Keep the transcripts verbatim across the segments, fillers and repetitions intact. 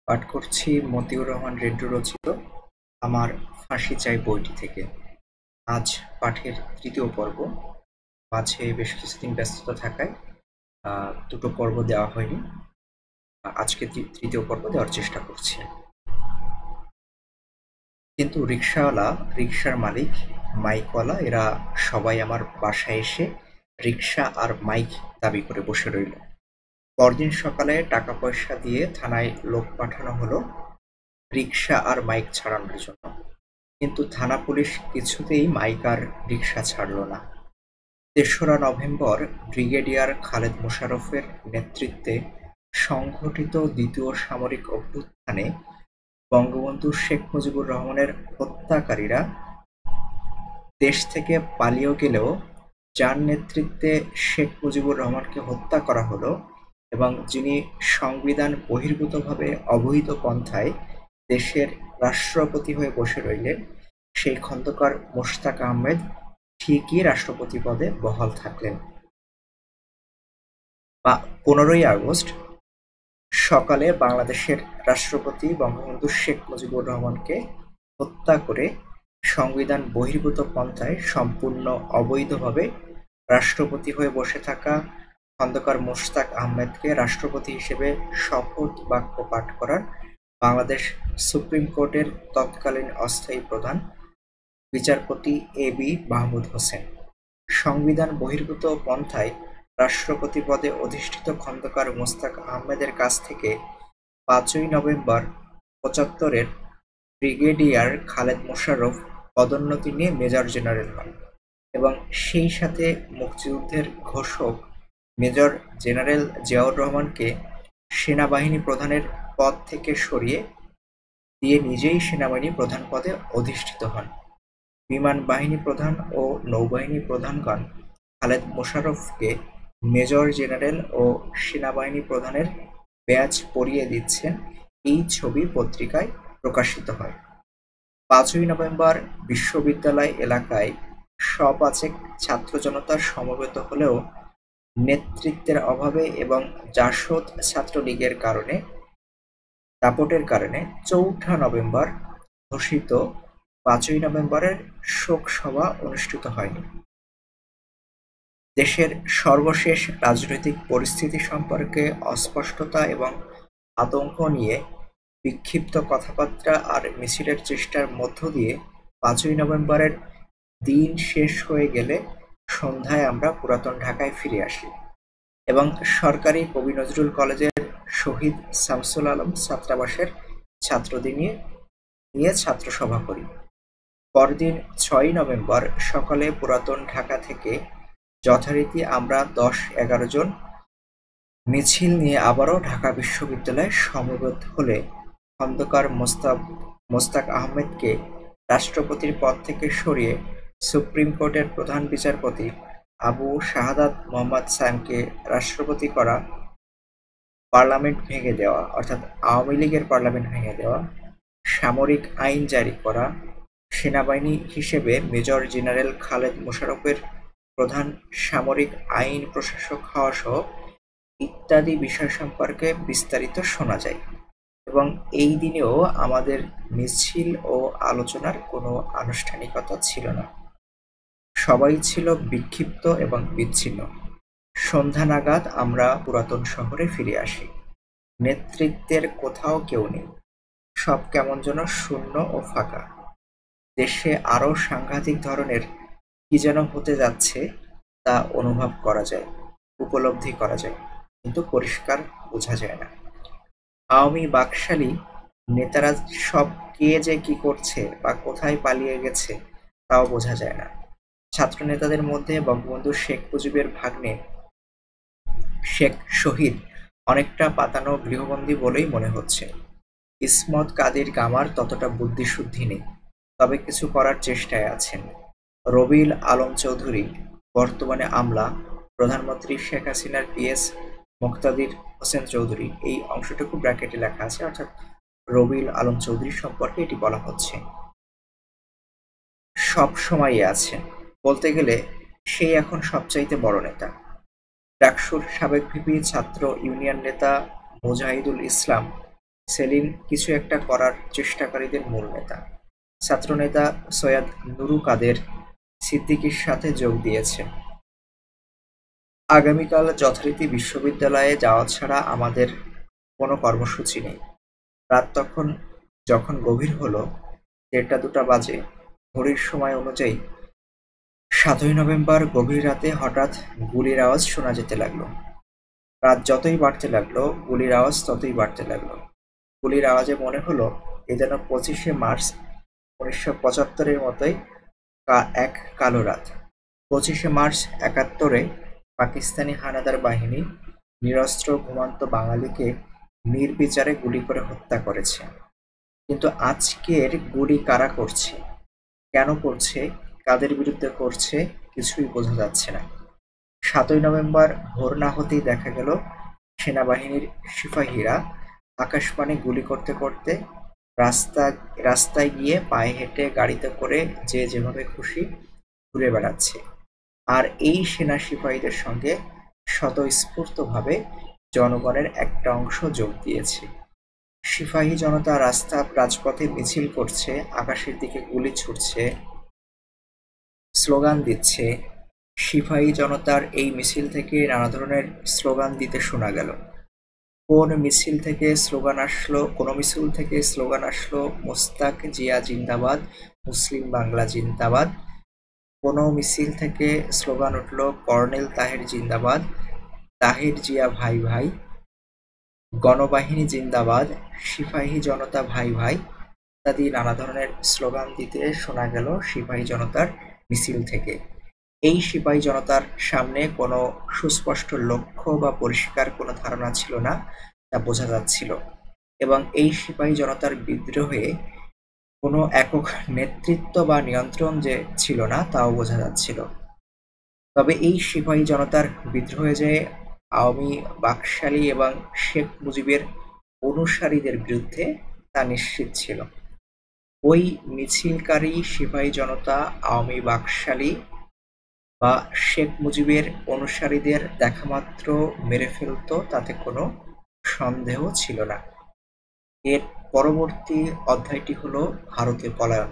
পাঠ করছি মতিউর রহমান রেন্টু রচিত আমার ফাঁসি চাই বইটি থেকে। আজ পাঠের তৃতীয় পর্ব। মাঝে বেশ কিছুদিন ব্যস্ততা থাকায় আহ, দুটো পর্ব দেওয়া হয়নি। আজকে তৃতীয় পর্ব দেওয়ার চেষ্টা করছি। কিন্তু রিক্সাওয়ালা, রিক্সার মালিক, মাইকওয়ালা এরা সবাই আমার বাসায় এসে রিক্সা আর মাইক দাবি করে বসে রইল। পরদিন সকালে টাকা পয়সা দিয়ে থানায় লোক পাঠানো হলো রিক্সা আর মাইক ছাড়ানোর জন্য। কিন্তু থানা পুলিশ কিছুতেই মাইক আর রিক্সা ছাড়ল না। তেসরা নভেম্বর ব্রিগেডিয়ার খালেদ মোশাররফের নেতৃত্বে সংঘটিত দ্বিতীয় সামরিক অভ্যুত্থানে বঙ্গবন্ধু শেখ মুজিবুর রহমানের হত্যাকারীরা দেশ থেকে পালিয়ে গেলেও যার নেতৃত্বে শেখ মুজিবুর রহমানকে হত্যা করা হলো এবং যিনি সংবিধান বহির্ভূতভাবে অবৈধ পন্থায় দেশের রাষ্ট্রপতি হয়ে বসে রইলেন, সেই খন্দকার মোশতাক আহমেদ ঠিকই রাষ্ট্রপতি পদে বহাল থাকলেন। বা পনেরোই আগস্ট সকালে বাংলাদেশের রাষ্ট্রপতি বঙ্গবন্ধু শেখ মুজিবুর রহমানকে হত্যা করে সংবিধান বহির্ভূত পন্থায় সম্পূর্ণ অবৈধভাবে রাষ্ট্রপতি হয়ে বসে থাকা খন্দকার মোশতাক আহমেদকে রাষ্ট্রপতি হিসেবে শপথ বাক্য পাঠ করার বাংলাদেশ সুপ্রিম কোর্টের তৎকালীন অস্থায়ী প্রধান বিচারপতি এ বি মাহমুদ হোসেন সংবিধান বহির্ভূত পন্থায় রাষ্ট্রপতি পদে অধিষ্ঠিত খন্দকার মোশতাক আহমেদের কাছ থেকে পাঁচই নভেম্বর পঁচাত্তরের ব্রিগেডিয়ার খালেদ মোশাররফ পদোন্নতি নিয়ে মেজর জেনারেল হন এবং সেই সাথে মুক্তিযুদ্ধের ঘোষক মেজর জেনারেল জিয়াউর রহমানকে সেনাবাহিনী প্রধানের পদ থেকে সরিয়ে দিয়ে নিজেই সেনাবাহিনী প্রধান পদে অধিষ্ঠিত হন। বিমান বাহিনী প্রধান ও নৌবাহিনী প্রধানগণ খালেদ মোশাররফকে মেজর জেনারেল ও সেনাবাহিনী প্রধানের ব্যাজ পরিয়ে দিচ্ছেন, এই ছবি পত্রিকায় প্রকাশিত হয়। পাঁচই নভেম্বর বিশ্ববিদ্যালয় এলাকায় সপাচেক ছাত্র জনতা সমবেত হলেও নেতৃত্বের অভাবে এবং জাসদ ছাত্রলীগের কারণে দাপটের কারণে চৌঠা নভেম্বর ঘোষিত পাঁচই নভেম্বরের শোক সভা অনুষ্ঠিত হয়নি। দেশের সর্বশেষ রাজনৈতিক পরিস্থিতি সম্পর্কে অস্পষ্টতা এবং আতঙ্ক নিয়ে বিক্ষিপ্ত কথাবার্তা আর মিছিলের চেষ্টার মধ্য দিয়ে পাঁচই নভেম্বরের দিন শেষ হয়ে গেলে সন্ধ্যায় আমরা পুরাতন ঢাকায় ফিরে আসি এবং সরকারি কবি নজরুল কলেজের শহীদ শামসুল আলম ছাত্রাবাসের ছাত্রদের নিয়ে নিয়ে ছাত্র সভা করি। পরদিন ছয়ই নভেম্বর সকালে পুরাতন ঢাকা থেকে যথারীতি আমরা দশ এগারো জন মিছিল নিয়ে আবারও ঢাকা বিশ্ববিদ্যালয়ে সমবেত হলে খন্দকার মোস্তাক মোশতাক আহমেদকে রাষ্ট্রপতির পদ থেকে সরিয়ে সুপ্রিম কোর্টের প্রধান বিচারপতি আবু শাহাদাত মোহাম্মদ সায়েমকে রাষ্ট্রপতি করা, পার্লামেন্ট ভেঙে দেওয়া অর্থাৎ আওয়ামী লীগের পার্লামেন্ট ভেঙে দেওয়া, সামরিক আইন জারি করা, সেনাবাহিনী হিসেবে মেজর জেনারেল খালেদ মোশাররফের প্রধান সামরিক আইন প্রশাসক হওয়া সহ ইত্যাদি বিষয় সম্পর্কে বিস্তারিত শোনা যায় এবং এই দিনেও আমাদের মিছিল ও আলোচনার কোনো আনুষ্ঠানিকতা ছিল না। সবাই ছিল বিক্ষিপ্ত এবং বিচ্ছিন্ন। সন্ধ্যা নাগাদ আমরা পুরাতন শহরে ফিরে আসি। নেতৃত্বের কোথাও কেউ নেই, সব কেমন যেন শূন্য ও ফাঁকা। দেশে আরও সাংঘাতিক ধরনের কি যেন হতে যাচ্ছে তা অনুভব করা যায়, উপলব্ধি করা যায়, কিন্তু পরিষ্কার বোঝা যায় না। আওয়ামী বাকশালী নেতারা সব কে যে কি করছে বা কোথায় পালিয়ে গেছে তাও বোঝা যায় না। ছাত্র নেতাদের মধ্যে বঙ্গবন্ধু শেখ মুজিবের ভাগ্নে শেখ শহীদ অনেকটা পাতানো গৃহবন্দী বলেই মনে হচ্ছে। ইসমত কাদির গামার ততটা বুদ্ধিশুদ্ধি নেই, তবে কিছু করার চেষ্টায় আছেন। রবিউল আলম চৌধুরী বর্তমানে আমলা, প্রধানমন্ত্রী শেখ হাসিনার পিএস মুক্তাদির হোসেন চৌধুরী, এই অংশটুকু ব্র্যাকেটে লেখা আছে, অর্থাৎ রবিউল আলম চৌধুরী সম্পর্কে এটি বলা হচ্ছে। সব সময়ই আছে, বলতে গেলে সেই এখন সবচাইতে বড় নেতা। ডাকসুর সাবেক ভিপি ছাত্র ইউনিয়ন নেতা মুজাহিদুল ইসলাম সেলিম কিছু একটা করার চেষ্টাকারীদের মূল নেতা। ছাত্রনেতা সৈয়দ নুরু কাদের সিদ্দিকীর সাথে যোগ দিয়েছে। আগামীকাল যথারীতি বিশ্ববিদ্যালয়ে যাওয়া ছাড়া আমাদের কোনো কর্মসূচি নেই। রাত তখন যখন গভীর হলো, দেড়টা দুটা বাজে, ঘড়ির সময় অনুযায়ী সাতই নভেম্বর গভীর রাতে হঠাৎ গুলির আওয়াজ শোনা যেতে লাগলো। রাত যতই বাড়তে লাগলো, গুলির আওয়াজ ততই বাড়তে লাগলো। গুলির আওয়াজে মনে হলো এ যেন পঁচিশে মার্চ উনিশশো পঁচাত্তরের মতোই এক কালো রাত। পঁচিশে মার্চ একাত্তরে পাকিস্তানি হানাদার বাহিনী নিরস্ত্র ঘুমন্ত বাঙালিকে নির্বিচারে গুলি করে হত্যা করেছে। কিন্তু আজকের গুলি কারা করছে, কেন করছে, কাদের বিরুদ্ধে করছে, কিছুই বোঝা যাচ্ছে না। সাতই নভেম্বর ভোর না হতেই দেখা গেল সেনাবাহিনীর সিপাহীরা আকাশপানে গুলি করতে করতে রাস্তা রাস্তায় গিয়ে পায়ে হেঁটে গাড়িতে করে যে যেভাবে খুশি ঘুরে বেড়াচ্ছে। আর এই সেনা সিপাহীদের সঙ্গে স্বতঃস্ফূর্তভাবে জনগণের একটা অংশ যোগ দিয়েছে। সিপাহী জনতা রাস্তা রাজপথে মিছিল করছে, আকাশের দিকে গুলি ছুটছে, স্লোগান দিচ্ছে। সিপাহী জনতার এই মিছিল থেকে নানা ধরনের স্লোগান দিতে শোনা গেল। কোন মিছিল থেকে স্লোগান আসলো কোন মিছিল থেকে স্লোগান আসলো মোস্তাক জিয়া জিন্দাবাদ, মুসলিম বাংলা জিন্দাবাদ। কোন মিছিল থেকে স্লোগান উঠল কর্নেল তাহের জিন্দাবাদ, তাহের জিয়া ভাই ভাই, গণবাহিনী জিন্দাবাদ, সিপাহী জনতা ভাই ভাই ইত্যাদি নানা ধরনের স্লোগান দিতে শোনা গেল সিপাহী জনতার মিছিল থেকে। এই সিপাহী জনতার সামনে কোনো সুস্পষ্ট লক্ষ্য বা পরিষ্কার কোনো ধারণা ছিল না, তা বোঝা যাচ্ছিল। এবং এই সিপাহী জনতার বিদ্রোহে কোনো একক নেতৃত্ব বা নিয়ন্ত্রণ যে ছিল না, তাও বোঝা যাচ্ছিল। তবে এই সিপাহী জনতার বিদ্রোহে যে আওয়ামী বাকশালী এবং শেখ মুজিবের অনুসারীদের বিরুদ্ধে, তা নিশ্চিত ছিল। ওই মিছিলকারী সিপাহী জনতা আওয়ামী বাকশালী বা শেখ মুজিবের অনুসারীদের দেখামাত্র মেরে ফেলত, তাতে কোনো সন্দেহ ছিল না। এর পরবর্তী অধ্যায়টি হলো ভারতে পলায়ন।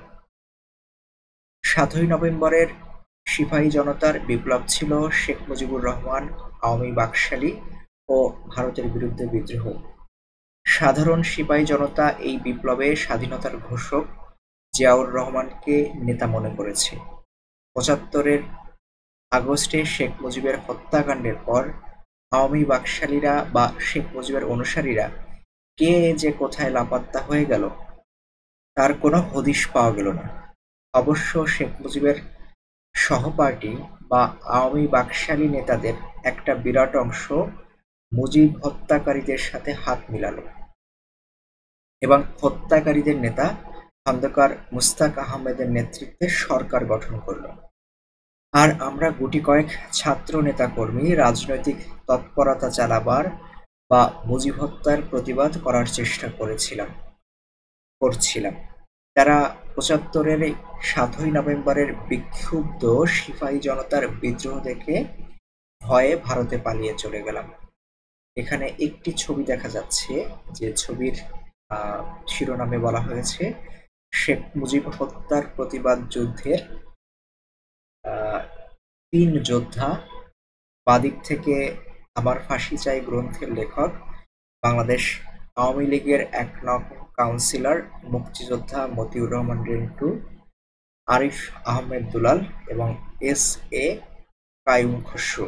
সাতই নভেম্বরের সিপাহী জনতার বিপ্লব ছিল শেখ মুজিবুর রহমান, আওয়ামী বাকশালী ও ভারতের বিরুদ্ধে বিদ্রোহ। সাধারণ সিপাহী জনতা এই বিপ্লবে স্বাধীনতার ঘোষক জিয়াউর রহমানকে নেতা মনে করেছে। পঁচাত্তরের আগস্টে শেখ মুজিবের হত্যাকাণ্ডের পর আওয়ামী বাকশালীরা বা শেখ মুজিবের অনুসারীরা কে যে কোথায় লাপাত্তা হয়ে গেল, তার কোনো হদিশ পাওয়া গেল না। অবশ্য শেখ মুজিবের সহপাঠী বা আওয়ামী বাকশালী নেতাদের একটা বিরাট অংশ মুজিব হত্যাকারীদের সাথে হাত মিলাল এবং হত্যাকারীদের নেতা খন্দকার মুস্তাক আহমেদের নেতৃত্বে সরকার গঠন করল। আর আমরা গুটি কয়েক ছাত্র নেতাকর্মী রাজনৈতিক তৎপরতা চালাবার বা মুজিব হত্যার প্রতিবাদ করার চেষ্টা করেছিলাম করছিলাম তারা পঁচাত্তরের সাতই নভেম্বরের বিক্ষুব্ধ সিপাহী জনতার বিদ্রোহ দেখে ভয়ে ভারতে পালিয়ে চলে গেলাম। এখানে একটি ছবি দেখা যাচ্ছে, যে ছবির আহ শিরোনামে বলা হয়েছে শেখ মুজিব হত্যার প্রতিবাদ যুদ্ধের আহ তিন যোদ্ধা। বাদিক থেকে আমার ফাঁসি চাই গ্রন্থের লেখক, বাংলাদেশ আওয়ামী লীগের এক নং কাউন্সিলর মুক্তিযোদ্ধা মতিউর রহমান রিন্টু, আরিফ আহমেদ দুলাল এবং এস এ কাইয়ুম খসরু।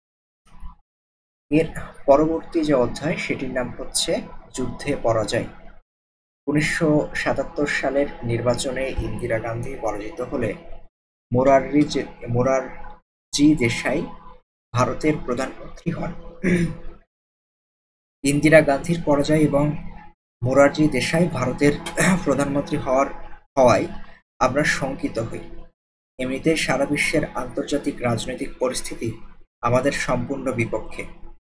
এর পরবর্তী যে অধ্যায়, সেটির নাম হচ্ছে যুদ্ধে পরাজয়। উনিশশো সাতাত্তর সালের নির্বাচনে ইন্দিরা গান্ধী পরাজিত হলে মোরারজি মোরারজি দেশাই ভারতের প্রধানমন্ত্রী হন। ইন্দিরা গান্ধীর পরাজয় এবং মোরারজি দেশাই ভারতের প্রধানমন্ত্রী হওয়ার হওয়ায় আমরা শঙ্কিত হই। এমনিতে সারা বিশ্বের আন্তর্জাতিক রাজনৈতিক পরিস্থিতি আমাদের সম্পূর্ণ বিপক্ষে।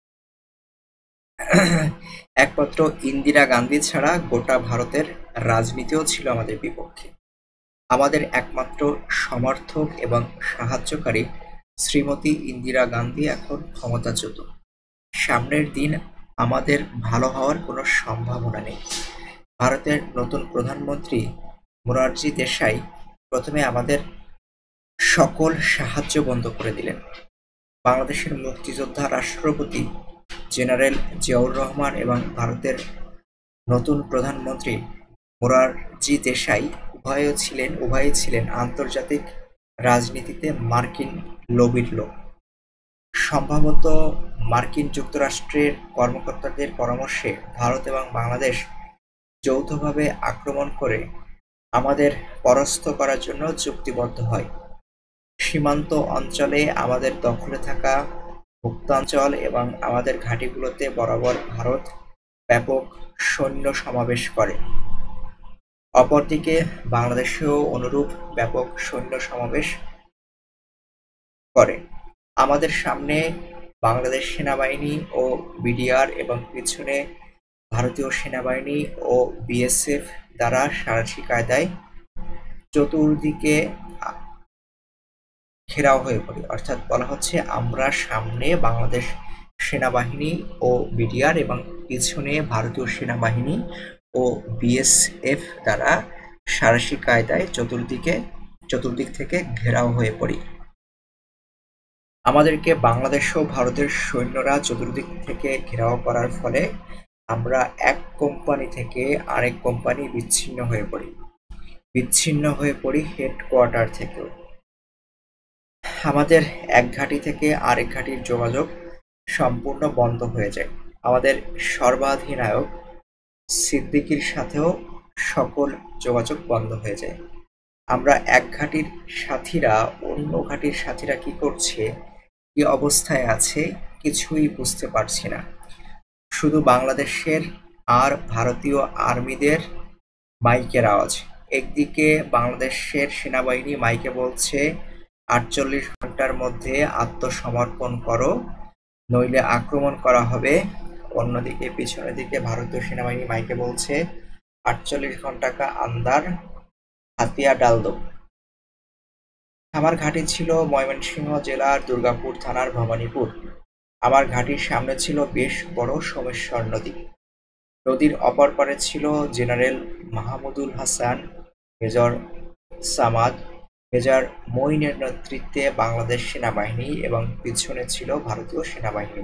একমাত্র ইন্দিরা গান্ধী ছাড়া গোটা ভারতের রাজনীতিও ছিল আমাদের বিপক্ষে। আমাদের একমাত্র সমর্থক এবং সাহায্যকারী শ্রীমতী ইন্দিরা গান্ধী এখন ক্ষমতাচ্যুত। সামনের দিন আমাদের ভালো হওয়ার কোনো সম্ভাবনা নেই। ভারতের নতুন প্রধানমন্ত্রী মোরারজি দেশাই প্রথমে আমাদের সকল সাহায্য বন্ধ করে দিলেন। বাংলাদেশের মুক্তিযোদ্ধা রাষ্ট্রপতি জেনারেল জিয়াউর রহমান এবং ভারতের নতুন প্রধানমন্ত্রী মোরারজি দেশাই উভয়ই ছিলেন উভয়ই ছিলেন আন্তর্জাতিক রাজনীতিতে মার্কিন লবির লোক। সম্ভবত মার্কিন যুক্তরাষ্ট্রের কর্মকর্তাদের পরামর্শে ভারত এবং বাংলাদেশ যৌথভাবে আক্রমণ করে আমাদের পরাস্ত করার জন্য চুক্তিবদ্ধ হয়। সীমান্ত অঞ্চলে আমাদের দখলে থাকা মুক্তাঞ্চল এবং আমাদের ঘাঁটিগুলোতে বরাবর ভারত ব্যাপক সৈন্য সমাবেশ করে। অপরদিকে বাংলাদেশেও অনুরূপ ব্যাপক সৈন্য সমাবেশ করে। আমাদের সামনে বাংলাদেশ সেনাবাহিনী ও বিডিআর এবং পিছনে ভারতীয় সেনাবাহিনী ও বিএসএফ দ্বারা সাঁড়াশি কায়দায় চতুর্দিকে ঘেরাও হয়ে পড়ি। অর্থাৎ বলা হচ্ছে আমরা সামনে বাংলাদেশ সেনাবাহিনী ও বিডিআর এবং পিছনে ভারতীয় সেনাবাহিনী ও বিএসএফ দ্বারা সাঁড়াশি কায়দায় চতুর্দিকে চতুর্দিক থেকে ঘেরাও হয়ে পড়ি। আমাদেরকে বাংলাদেশ ও ভারতের সৈন্যরা চতুর্দিক থেকে ঘেরাও করার ফলে আমরা এক কোম্পানি থেকে আরেক কোম্পানি বিচ্ছিন্ন হয়ে পড়ি বিচ্ছিন্ন হয়ে পড়ি হেডকোয়ার্টার থেকেও। আমাদের এক ঘাঁটি থেকে আরেক ঘাঁটির যোগাযোগ সম্পূর্ণ বন্ধ হয়ে যায়। আমাদের সর্বাধিনায়ক সিদ্দিকীর সাথেও সকল যোগাযোগ বন্ধ হয়ে যায়। আমরা এক ঘাঁটির সাথীরা অন্য ঘাঁটির সাথীরা কি করছে, কি অবস্থায় আছে কিছুই বুঝতে পারছি না। শুধু বাংলাদেশের আর ভারতীয় আর্মিদের মাইকের আওয়াজ। একদিকে বাংলাদেশের সেনাবাহিনী মাইকে বলছে আটচল্লিশ ঘন্টার মধ্যে আত্মসমর্পণ করো নইলে আক্রমণ করা হবে। অন্যদিকে পিছনের দিকে ভারতীয় সেনাবাহিনী মাইকে বলছে আটচল্লিশ ঘন্টা কা আন্দার হাতিয়া ডাল দো। আমার ঘাঁটি ছিল ময়মনসিংহ জেলার দুর্গাপুর থানার ভবানীপুর। আমার ঘাঁটির সামনে ছিল বেশ বড় সোমেশ্বর নদী। নদীর অপর পারে ছিল general Mahmudul Hasan, major Samad, major মঈনের নেতৃত্বে বাংলাদেশ সেনাবাহিনী এবং পিছনে ছিল ভারতীয় সেনাবাহিনী।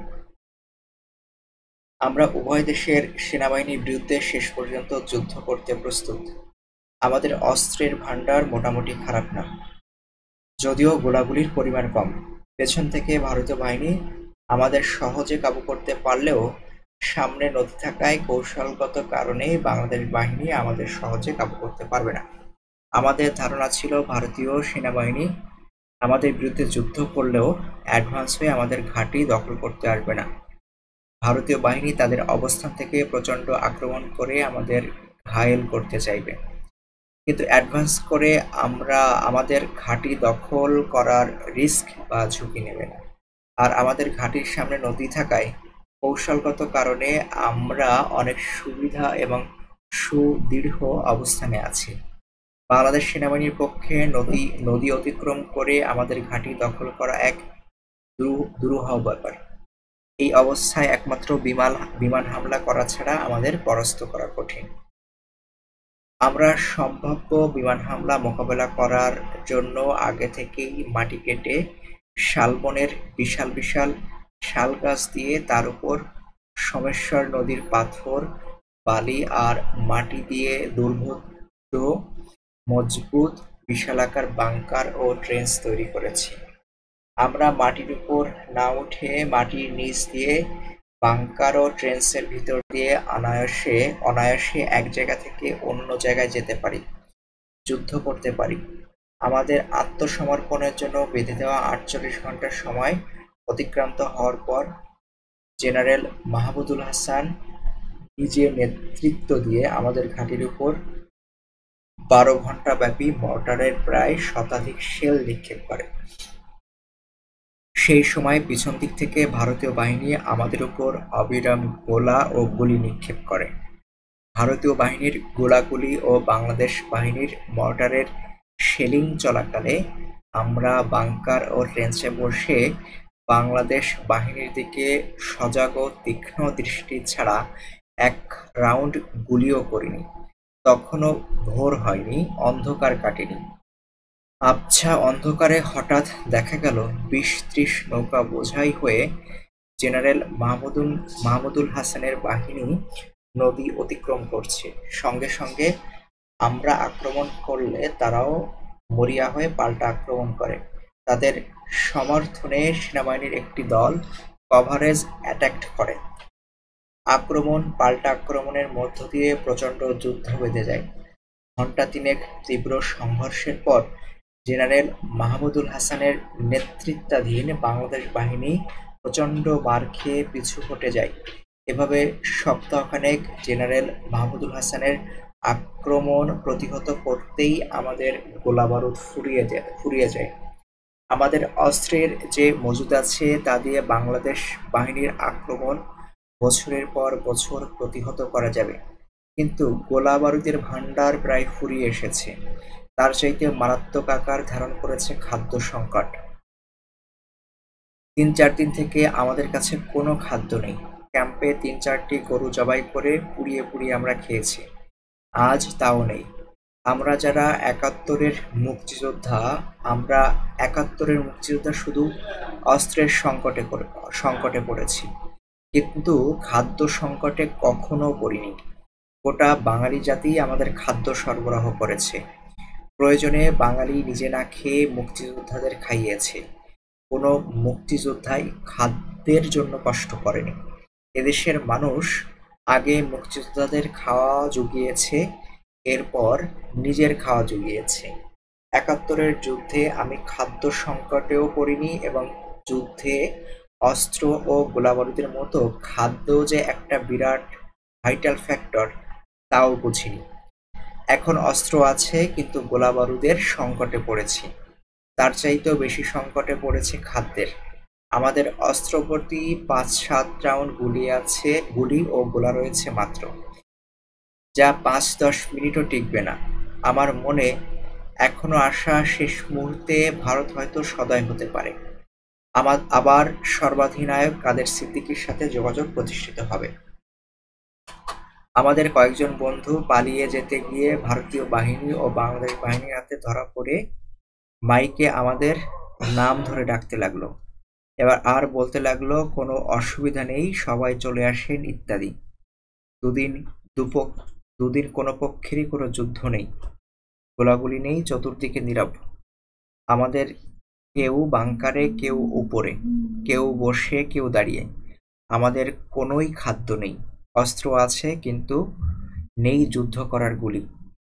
আমরা উভয় দেশের সেনাবাহিনীর বিরুদ্ধে শেষ পর্যন্ত যুদ্ধ করতে প্রস্তুত। আমাদের অস্ত্রের ভান্ডার মোটামুটি খারাপ না, যদিও গোলাগুলির পরিমাণ কম। পেছন থেকে ভারতীয় বাহিনী আমাদের সহজে কাবু করতে পারলেও সামনে নদী থাকায় কৌশলগত কারণে বাংলাদেশ বাহিনী আমাদের সহজে কাবু করতে পারবে না। আমাদের ধারণা ছিল ভারতীয় সেনাবাহিনী আমাদের বিরুদ্ধে যুদ্ধ করলেও অ্যাডভান্স হয়ে আমাদের ঘাঁটি দখল করতে আসবে না। ভারতীয় বাহিনী তাদের অবস্থান থেকে প্রচণ্ড আক্রমণ করে আমাদের ঘায়েল করতে চাইবে, কিন্তু অ্যাডভান্স করে আমরা আমাদের ঘাঁটি দখল করার রিস্ক বা ঝুঁকি নেবে না। আর আমাদের ঘাঁটির সামনে নদী থাকায় কৌশলগত কারণে আমরা অনেক সুবিধা এবং সুদৃঢ় অবস্থানে আছি। বাংলাদেশ সেনাবাহিনীর পক্ষে নদী নদী অতিক্রম করে আমাদের ঘাঁটি দখল করা এক দুরূহ ব্যাপার। এই অবস্থায় একমাত্র বিমান বিমান হামলা করা ছাড়া আমাদের পরাস্ত করা কঠিন। আমরা সম্ভাব্য বিমান হামলা মোকাবেলা করার জন্য আগে থেকেই মাটি কেটে শালবনের বিশাল বিশাল শাল গাছ দিয়ে তার উপর সোমেশ্বর নদীর পাথর, বালি আর মাটি দিয়ে দুর্ভেদ্য মজবুত বিশালাকার বাংকার ও ট্রেঞ্চ তৈরি করেছি। আমরা মাটির উপর না উঠে মাটির নিচ দিয়ে বাংকার ও ট্রেঞ্চের ভিতর দিয়ে অনায়াসে অনায়াসে এক জায়গা থেকে অন্য জায়গায় যেতে পারি, যুদ্ধ করতে পারি। আমাদের আত্মসমর্পণের জন্য বেঁধে দেওয়া আটচল্লিশ ঘন্টার সময় অতিক্রান্ত হওয়ার পর জেনারেল মাহমুদুল হাসান নিজে নেতৃত্ব দিয়ে আমাদের ঘাঁটির উপর বারো ঘন্টা ব্যাপী মর্টারের প্রায় শতাধিক শেল নিক্ষেপ করে। সেই সময় পিছন দিক থেকে ভারতীয় বাহিনী আমাদের উপর অবিরাম গোলা ও গুলি নিক্ষেপ করে। ভারতীয় বাহিনীর গোলাগুলি ও বাংলাদেশ বাহিনীর মর্টারের শেলিং চলাকালে আমরা বাংকার ও ট্রেঞ্চে বসে বাংলাদেশ বাহিনীর দিকে সজাগ ও তীক্ষ্ণ দৃষ্টি ছাড়া এক রাউন্ড গুলিও করিনি। তখনও ভোর হয়নি, অন্ধকার কাটেনি। আবছা অন্ধকারে হঠাৎ দেখা গেল বিশ ত্রিশ নৌকা বোঝাই হয়ে জেনারেল মাহমুদুল মাহমুদুল হাসানের বাহিনী নদী অতিক্রম করছে। সঙ্গে সঙ্গে আমরা আক্রমণ করলে তারাও মরিয়া হয়ে পাল্টা আক্রমণ করে। তাদের সমর্থনে সেনাবাহিনীর একটি দল কভারেজ অ্যাটাক করে। আক্রমণ পাল্টা আক্রমণের মধ্য দিয়ে প্রচণ্ড যুদ্ধ বেঁধে যায়। ঘণ্টা তিনেক তীব্র সংঘর্ষের পর জেনারেল মাহমুদুল হাসানের নেতৃত্বাধীন বাংলাদেশ বাহিনী প্রচণ্ড মার খেয়ে পিছু হটে যায়। এভাবে সপ্তাহখানেক জেনারেল মাহমুদুল হাসানের আক্রমণ প্রতিহত করতেই আমাদের গোলাবারুদ ফুরিয়ে যায় ফুরিয়ে যায় আমাদের অস্ত্রের যে মজুদ আছে তা দিয়ে বাংলাদেশ বাহিনীর আক্রমণ বছরের পর বছর প্রতিহত করা যাবে, কিন্তু গোলাবারুদের ভাণ্ডার প্রায় ফুরিয়ে এসেছে। তার চাইতে মারাত্মক আকার ধারণ করেছে খাদ্য সংকট। তিন চার দিন থেকে আমাদের কাছে কোনো খাদ্য নেই। ক্যাম্পে তিন চারটি গরু জবাই করে পুড়িয়ে পুড়িয়ে আমরা খেয়েছি, আজ তাও নেই। আমরা যারা একাত্তরের মুক্তিযোদ্ধা আমরা একাত্তরের মুক্তিযোদ্ধা শুধু অস্ত্রের সংকটে সংকটে পড়েছি, কিন্তু খাদ্য সংকটে কখনো পড়িনি। গোটা বাঙালি জাতি আমাদের খাদ্য সরবরাহ করেছে। প্রয়োজনে বাঙালি নিজে না খেয়ে মুক্তিযোদ্ধাদের খাইয়েছে। কোনো মুক্তিযোদ্ধাই খাদ্যের জন্য কষ্ট করেনি। এদেশের মানুষ আগে মুক্তিযোদ্ধাদের খাওয়া জুগিয়েছে, এরপর নিজের খাওয়া জুগিয়েছে। একাত্তরের যুদ্ধে আমি খাদ্য সংকটেও পড়িনি এবং যুদ্ধে অস্ত্র ও গোলাবারুদের মতো খাদ্য যে একটা বিরাট ভাইটাল ফ্যাক্টর তাও বুঝিনি। এখন অস্ত্র আছে, কিন্তু গোলাবারুদের সংকটে পড়েছি। তার চাইতেও বেশি সংকটে পড়েছে খাদ্যের। আমাদের অস্ত্রপ্রতি পাঁচ সাত রাউন্ড গুলি আছে গুলি ও গোলা রয়েছে মাত্র, যা পাঁচ দশ মিনিটও টিকবে না। আমার মনে এখনো আশা, শেষ মুহূর্তে ভারত হয়তো সদয় হতে পারে। আমার আবার সর্বাধিনায়ক কাদের সিদ্দিকীর সাথে যোগাযোগ প্রতিষ্ঠিত হবে। আমাদের কয়েকজন বন্ধু পালিয়ে যেতে গিয়ে ভারতীয় বাহিনী ও বাংলাদেশ বাহিনীর হাতে ধরা পড়ে মাইকে আমাদের নাম ধরে ডাকতে লাগলো। এবার আর বলতে লাগলো, কোনো অসুবিধা নেই, সবাই চলে আসেন ইত্যাদি। দুদিন দুপক দুদিন কোনো পক্ষেরই কোনো যুদ্ধ নেই, গোলাগুলি নেই, চতুর্দিকে নীরব। আমাদের কেউ বাংকারে, কেউ উপরে, কেউ বসে, কেউ দাঁড়িয়ে। আমাদের কোনোই খাদ্য নেই। অস্ত্র আছে, কিন্তু নেই যুদ্ধ করার গুলি।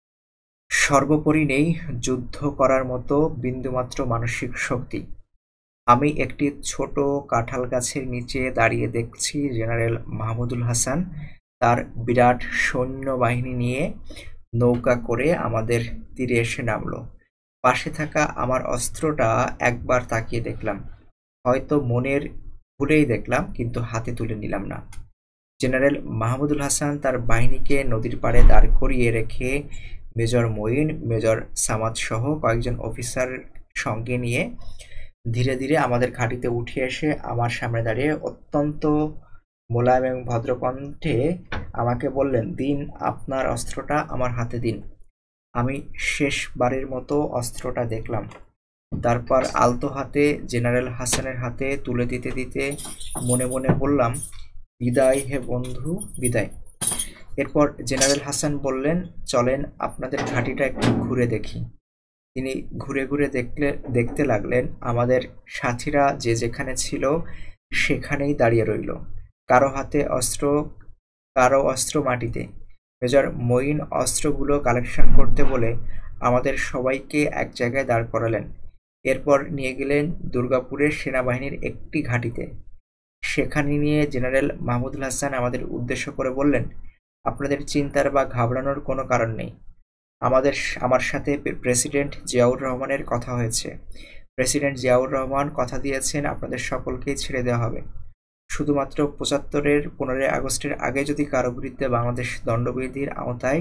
সর্বোপরি নেই যুদ্ধ করার মতো বিন্দুমাত্র মানসিক শক্তি। আমি একটি ছোট কাঁঠাল গাছের নিচে দাঁড়িয়ে দেখছি জেনারেল মাহমুদুল হাসান তার বিরাট সৈন্যবাহিনী নিয়ে নৌকা করে আমাদের তীরে এসে নামল। পাশে থাকা আমার অস্ত্রটা একবার তাকিয়ে দেখলাম, হয়তো মনের ভুলেই দেখলাম, কিন্তু হাতে তুলে নিলাম না। জেনারেল মাহমুদুল হাসান তার বাহিনীকে নদীর পাড়ে দাঁড় করিয়ে রেখে মেজর মঈন, মেজর সামাদ সহ কয়েকজন অফিসার সঙ্গে নিয়ে ধীরে ধীরে আমাদের ঘাঁটিতে উঠে এসে আমার সামনে দাঁড়িয়ে অত্যন্ত মোলায়েম এবং ভদ্রকণ্ঠে আমাকে বললেন, দিন আপনার অস্ত্রটা আমার হাতে দিন। আমি শেষবারের মতো অস্ত্রটা দেখলাম, তারপর আলতো হাতে জেনারেল হাসানের হাতে তুলে দিতে দিতে মনে মনে বললাম, বিদায় হে বন্ধু, বিদায়। এরপর জেনারেল হাসান বললেন, চলেন আপনাদের ঘাঁটিটা একটু ঘুরে দেখি। তিনি ঘুরে ঘুরে দেখলে দেখতে লাগলেন। আমাদের সাথীরা যে যেখানে ছিল সেখানেই দাঁড়িয়ে রইল, কারো হাতে অস্ত্র, কারো অস্ত্র মাটিতে। মেজর মঈন অস্ত্রগুলো কালেকশন করতে বলে আমাদের সবাইকে এক জায়গায় দাঁড় করালেন। এরপর নিয়ে গেলেন দুর্গাপুরের সেনাবাহিনীর একটি ঘাঁটিতে। সেখানে নিয়ে জেনারেল মাহমুদুল হাসান আমাদের উদ্দেশ্য করে বললেন, আপনাদের চিন্তার বা ঘাবড়ানোর কোনো কারণ নেই। আমাদের আমার সাথে প্রেসিডেন্ট জিয়াউর রহমানের কথা হয়েছে। প্রেসিডেন্ট জিয়াউর রহমান কথা দিয়েছেন আপনাদের সকলকেই ছেড়ে দেওয়া হবে। শুধুমাত্র পঁচাত্তরের পনেরোই আগস্টের আগে যদি কারো বিরুদ্ধে বাংলাদেশ দণ্ডবিধির আওতায়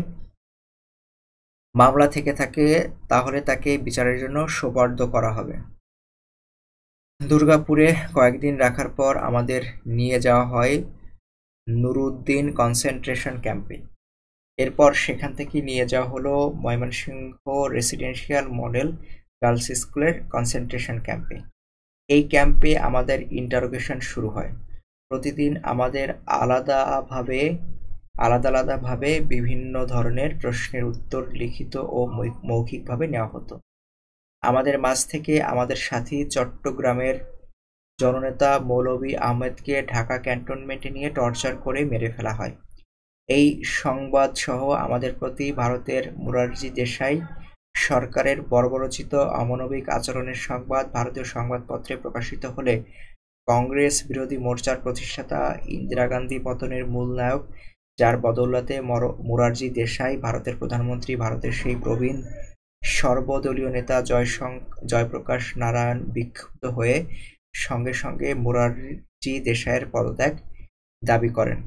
মামলা থেকে থাকে তাহলে তাকে বিচারের জন্য সোপর্দ করা হবে। দুর্গাপুরে কয়েকদিন রাখার পর আমাদের নিয়ে যাওয়া হয় নুরুদ্দিন কনসেন্ট্রেশন ক্যাম্পে। এরপর সেখান থেকে নিয়ে যাওয়া হলো ময়মনসিংহ রেসিডেন্সিয়াল মডেল গার্লস স্কুলের কনসেন্ট্রেশন ক্যাম্পে। এই ক্যাম্পে আমাদের ইন্টারোগেশন শুরু হয়। প্রতিদিন আমাদের আলাদাভাবে আলাদা আলাদাভাবে বিভিন্ন ধরনের প্রশ্নের উত্তর লিখিত ও মৌখিকভাবে নেওয়া হতো। আমাদের মাঝ থেকে আমাদের সাথী চট্টগ্রামের জননেতা মৌলভী আহমেদকে ঢাকা ক্যান্টনমেন্টে নিয়ে টর্চার করে মেরে ফেলা হয়। এই সংবাদ সহ আমাদের প্রতি ভারতের মোরারজি দেশাই সরকারের বর্বরোচিত অমানবিক আচরণের সংবাদ ভারতীয় সংবাদপত্রে প্রকাশিত হলে কংগ্রেস বিরোধী মোর্চার প্রতিষ্ঠাতা ইন্দিরা গান্ধী পতনের মূল নায়ক, যার বদৌলতে মোরারজি দেশাই ভারতের প্রধানমন্ত্রী, ভারতের সেই প্রবীণ সর্বদলীয় নেতা জয়প্রকাশ নারায়ণ বিক্ষুব্ধ হয়ে সঙ্গে সঙ্গে মোরারজি দেশাইয়ের পদত্যাগ দাবি করেন।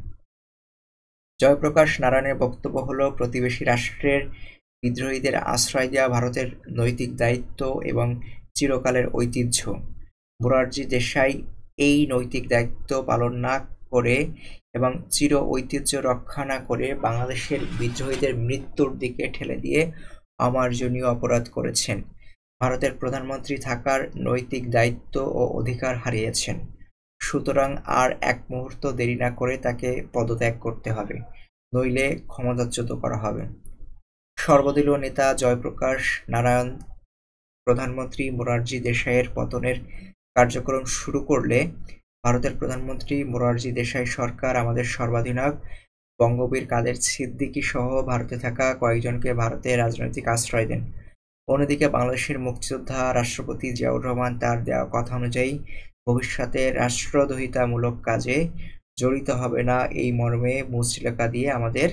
জয়প্রকাশ নারায়ণের বক্তব্য হলো, প্রতিবেশী রাষ্ট্রের বিদ্রোহীদের আশ্রয় দেওয়া ভারতের নৈতিক দায়িত্ব এবং চিরকালের ঐতিহ্য। মোরারজি দেশাই এই নৈতিক দায়িত্ব পালন না করে এবং চির ঐতিহ্য রক্ষা না করে বাংলাদেশের বিদ্রোহীদের মৃত্যুর দিকে ঠেলে দিয়ে অমার্জনীয় অপরাধ করেছেন। ভারতের প্রধানমন্ত্রী থাকার নৈতিক দায়িত্ব ও অধিকার হারিয়েছেন। সুতরাং আর এক মুহূর্ত দেরি না করে তাকে পদত্যাগ করতে হবে, নইলে ক্ষমতাচ্যুত করা হবে। সর্বদলীয় নেতা জয়প্রকাশ নারায়ণ প্রধানমন্ত্রী মোরারজি দেশাইয়ের পতনের কার্যক্রম শুরু করলে ভারতের প্রধানমন্ত্রী মোরারজি দেশাই সরকার আমাদের সর্বাধিনায়ক বঙ্গবীর কাদের সিদ্দিকী সহ ভারতে থাকা কয়েকজনকে ভারতে রাজনৈতিক আশ্রয় দেন। অন্যদিকে বাংলাদেশের মুক্তিযোদ্ধা রাষ্ট্রপতি জিয়াউর রহমান তার দেওয়া কথা অনুযায়ী ভবিষ্যতে রাষ্ট্রদ্রোহিতামূলক কাজে জড়িত হবে না এই মর্মে মুচলেখা দিয়ে আমাদের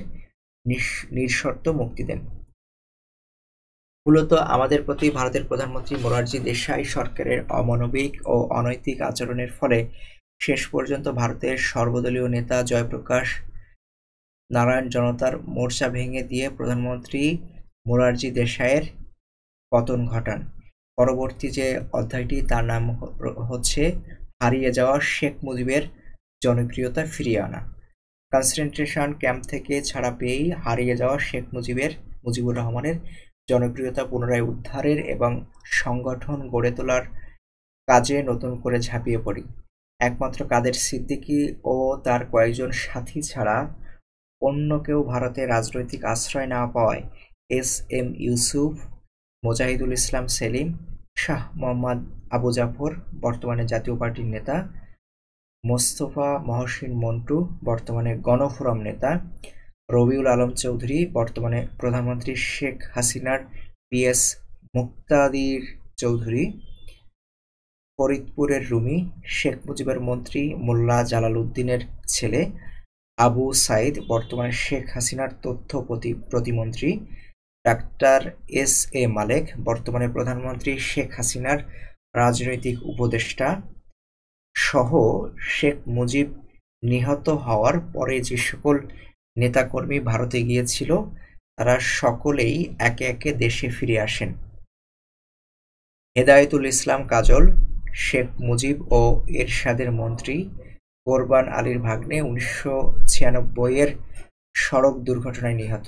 নিঃশর্ত মুক্তি দেন। মূলত আমাদের প্রতি ভারতের প্রধানমন্ত্রী মোরারজি দেশাই সরকারের অমানবিক ও অনৈতিক আচরণের ফলে শেষ পর্যন্ত ভারতের সর্বদলীয় নেতা জয়প্রকাশ নারায়ণ জনতার মোর্চা ভেঙে দিয়ে প্রধানমন্ত্রী মোরারজি দেশাইয়ের পতন ঘটান। পরবর্তী যে অধ্যায়টি তার নাম হচ্ছে হারিয়ে যাওয়া শেখ মুজিবের জনপ্রিয়তা ফিরিয়ে আনা। কনসেন্ট্রেশন ক্যাম্প থেকে ছাড়া পেয়েই হারিয়ে যাওয়া শেখ মুজিবের মুজিবুর রহমানের জনপ্রিয়তা পুনরায় উদ্ধারের এবং সংগঠন গড়ে তোলার কাজে নতুন করে ঝাঁপিয়ে পড়ি। একমাত্র কাদের সিদ্দিকী ও তার কয়েকজন সাথী ছাড়া অন্য কেউ ভারতে রাজনৈতিক আশ্রয় না পাওয়ায় এস এম ইউসুফ, মোজাহিদুল ইসলাম সেলিম, শাহ মোহাম্মদ আবু জাফর বর্তমানে জাতীয় পার্টির নেতা, মোস্তফা মহসিন মন্টু বর্তমানে গণফোরাম নেতা, রবিউল আলম চৌধুরী বর্তমানে প্রধানমন্ত্রী শেখ হাসিনার পিএস মুক্তাদির চৌধুরী, ফরিদপুরের রুমি, শেখ মুজিবের মন্ত্রী মোল্লা জালাল উদ্দিনের ছেলে আবু সাইদ বর্তমানে শেখ হাসিনার তথ্য প্রতিমন্ত্রী, ডাক্তার এস এ মালেক বর্তমানে প্রধানমন্ত্রী শেখ হাসিনার রাজনৈতিক উপদেষ্টা সহ শেখ মুজিব নিহত হওয়ার পরে যে সকল নেতাকর্মী ভারতে গিয়েছিল তারা সকলেই একে একে দেশে ফিরে আসেন। হেদায়েতুল ইসলাম কাজল শেখ মুজিব ও এরশাদের মন্ত্রী, কোরবান আলীর ভাগ্নে উনিশশো ছিয়ানব্বই এর সড়ক দুর্ঘটনায় নিহত।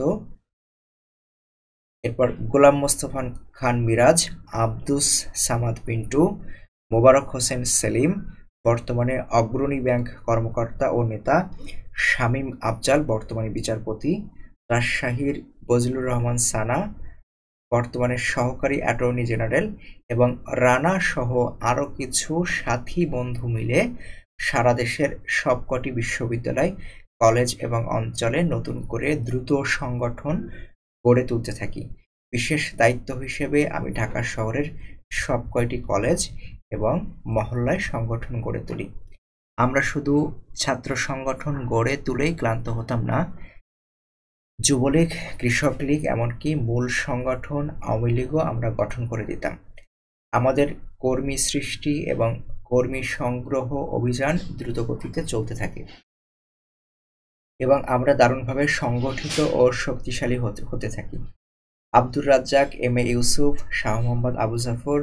এরপর গোলাম মোস্তফা খান মিরাজ, আব্দুস সামাদ পিন্টু, মোবারক হোসেন সেলিম বর্তমানে অগ্রণী ব্যাংক কর্মকর্তা ও নেতা, শামীম আফজাল বর্তমানে বিচারপতি, রাজশাহীর বজলুর রহমান সানা বর্তমানে সহকারী অ্যাটর্নি জেনারেল এবং রানা সহ আরও কিছু সাথী বন্ধু মিলে সারা দেশের সবকটি বিশ্ববিদ্যালয়, কলেজ এবং অঞ্চলে নতুন করে দ্রুত সংগঠন গড়ে তুলতে থাকি। বিশেষ দায়িত্ব হিসেবে আমি ঢাকা শহরের সব কয়টি কলেজ এবং মহল্লায় সংগঠন গড়ে তুলি। আমরা শুধু ছাত্র সংগঠন গড়ে তুলেই ক্লান্ত হতাম না, যুবলীগ, কৃষক লীগ এমনকি মূল সংগঠন আওয়ামী লীগও আমরা গঠন করে দিতাম। আমাদের কর্মী সৃষ্টি এবং কর্মী সংগ্রহ অভিযান দ্রুতগতিতে চলতে থাকে এবং আমরা দারুণভাবে সংগঠিত ও শক্তিশালী হতে হতে থাকি। আব্দুর রাজ্জাক, এম এ ইউসুফ, শাহ মোহাম্মদ আবু জাফর,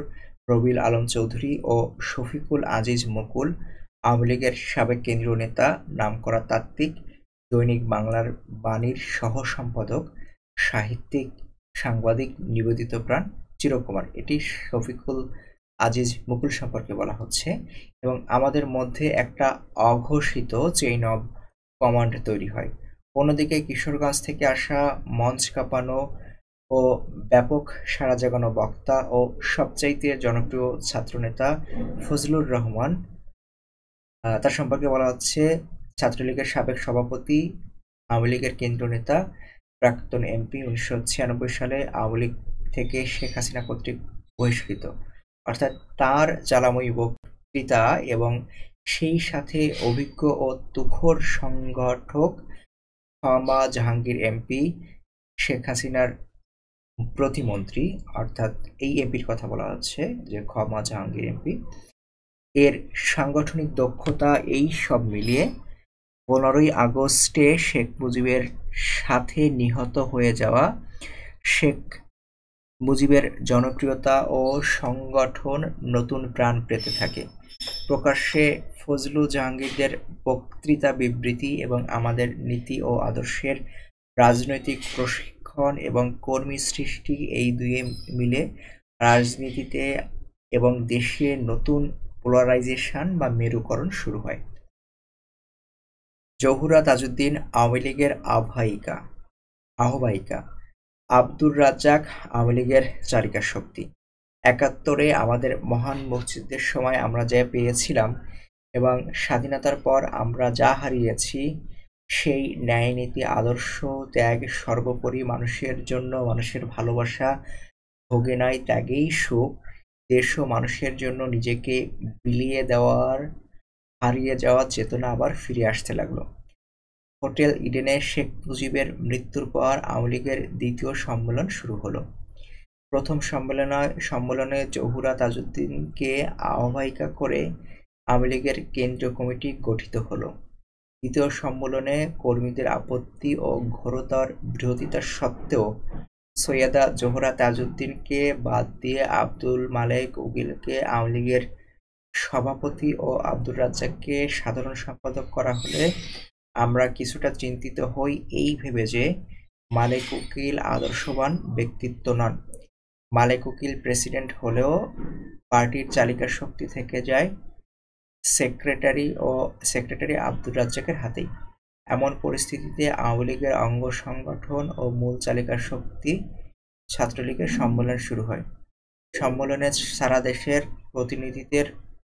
রবিউল আলম চৌধুরী ও শফিকুল আজিজ মুকুল, আওয়ামী লীগের সাবেক কেন্দ্রীয় নেতা, নামকরা তাত্ত্বিক, দৈনিক বাংলার বাণীর সহ-সম্পাদক, সাহিত্যিক, সাংবাদিক নিবেদিত প্রাণ চিরকুমার। এটি শফিকুল আজিজ মুকুল সম্পর্কে বলা হচ্ছে এবং আমাদের মধ্যে একটা অঘোষিত চেইন অব কমান্ড তৈরি হয়। অন্যদিকে কিশোরগঞ্জ থেকে আসা মঞ্চ কাঁপানো ও ব্যাপক সাড়া জাগানো বক্তা ও সবচাইতে জনপ্রিয় ছাত্রনেতা ফজলুর রহমান, তার সম্পর্কে বলা হচ্ছে ছাত্রলীগের সাবেক সভাপতি, আওয়ামী লীগের কেন্দ্রীয় নেতা, প্রাক্তন এমপি, উনিশশো ছিয়ানব্বই সালে আওয়ামী লীগ থেকে শেখ হাসিনা কর্তৃক বহিষ্কৃত। অর্থাৎ তার জ্বালাময়ী বক্তৃতা এবং সেই সাথে অভিজ্ঞ ও তুখোড় সংগঠক ক্ষমা জাহাঙ্গীর এমপি, শেখ হাসিনার প্রতিমন্ত্রী, অর্থাৎ এই এমপির কথা বলা হচ্ছে যে ক্ষমা জাহাঙ্গীর এমপি, এর সাংগঠনিক দক্ষতা, এই সব মিলিয়ে পনেরোই আগস্টে শেখ মুজিবের সাথে নিহত হয়ে যাওয়া শেখ মুজিবের জনপ্রিয়তা ও সংগঠন নতুন প্রাণ পেতে থাকে। প্রকাশ্যে ফজলু জাহাঙ্গীরদের বক্তৃতা, বিবৃতি এবং আমাদের নীতি ও আদর্শের রাজনৈতিক প্রশিক্ষণ এবং কর্মী সৃষ্টি, এই দুয়ে মিলে রাজনীতিতে এবং দেশে নতুন পোলারাইজেশন বা মেরুকরণ শুরু হয়। জহুরা তাজউদ্দিন আওয়ামী লীগের আহ্বায়িকা আহ্বায়িকা আব্দুর রাজ্জাক আওয়ামী লীগের চালিকা শক্তি। একাত্তরে আমাদের মহান মুক্তিযুদ্ধের সময় আমরা যা পেয়েছিলাম এবং স্বাধীনতার পর আমরা যা হারিয়েছি, সেই ন্যায়, নীতি, আদর্শ, ত্যাগ, সর্বোপরি মানুষের জন্য মানুষের ভালোবাসা, ভোগে নাই ত্যাগেই সুখ, দেশ ও মানুষের জন্য নিজেকে বিলিয়ে দেওয়ার হারিয়ে যাওয়া চেতনা আবার ফিরে আসতে লাগলো। হোটেল ইডেনে শেখ মুজিবের মৃত্যুর পর আওয়ামী লীগের দ্বিতীয় সম্মেলন শুরু হলো। প্রথম সম্মেলনে সম্মেলনে জহুরা তাজউদ্দিনকে আহ্বায়িকা করে আওয়ামী লীগের কেন্দ্রীয় কমিটি গঠিত হলো। দ্বিতীয় সম্মেলনে কর্মীদের আপত্তি ও ঘোরতর বিরোধিতা সত্ত্বেও সৈয়দা জোহরা তাজউদ্দিনকে বাদ দিয়ে আব্দুল মালেক উকিলকে আওয়ামী লীগের সভাপতি ও আব্দুর রাজ্জাককে সাধারণ সম্পাদক করা হলে আমরা কিছুটা চিন্তিত হই, এই ভেবে যে মালেক উকিল আদর্শবান ব্যক্তিত্ব নন। মালেক উকিল প্রেসিডেন্ট হলেও পার্টির চালিকা শক্তি থেকে যায় সেক্রেটারি ও সেক্রেটারি আব্দুর রাজ্জাকের হাতেই। এমন পরিস্থিতিতে আওয়ামী লীগের অঙ্গ সংগঠন ও মূল চালিকা শক্তি ছাত্রলীগের সম্মেলন শুরু হয়। সম্মেলনে সারা দেশের প্রতিনিধিদের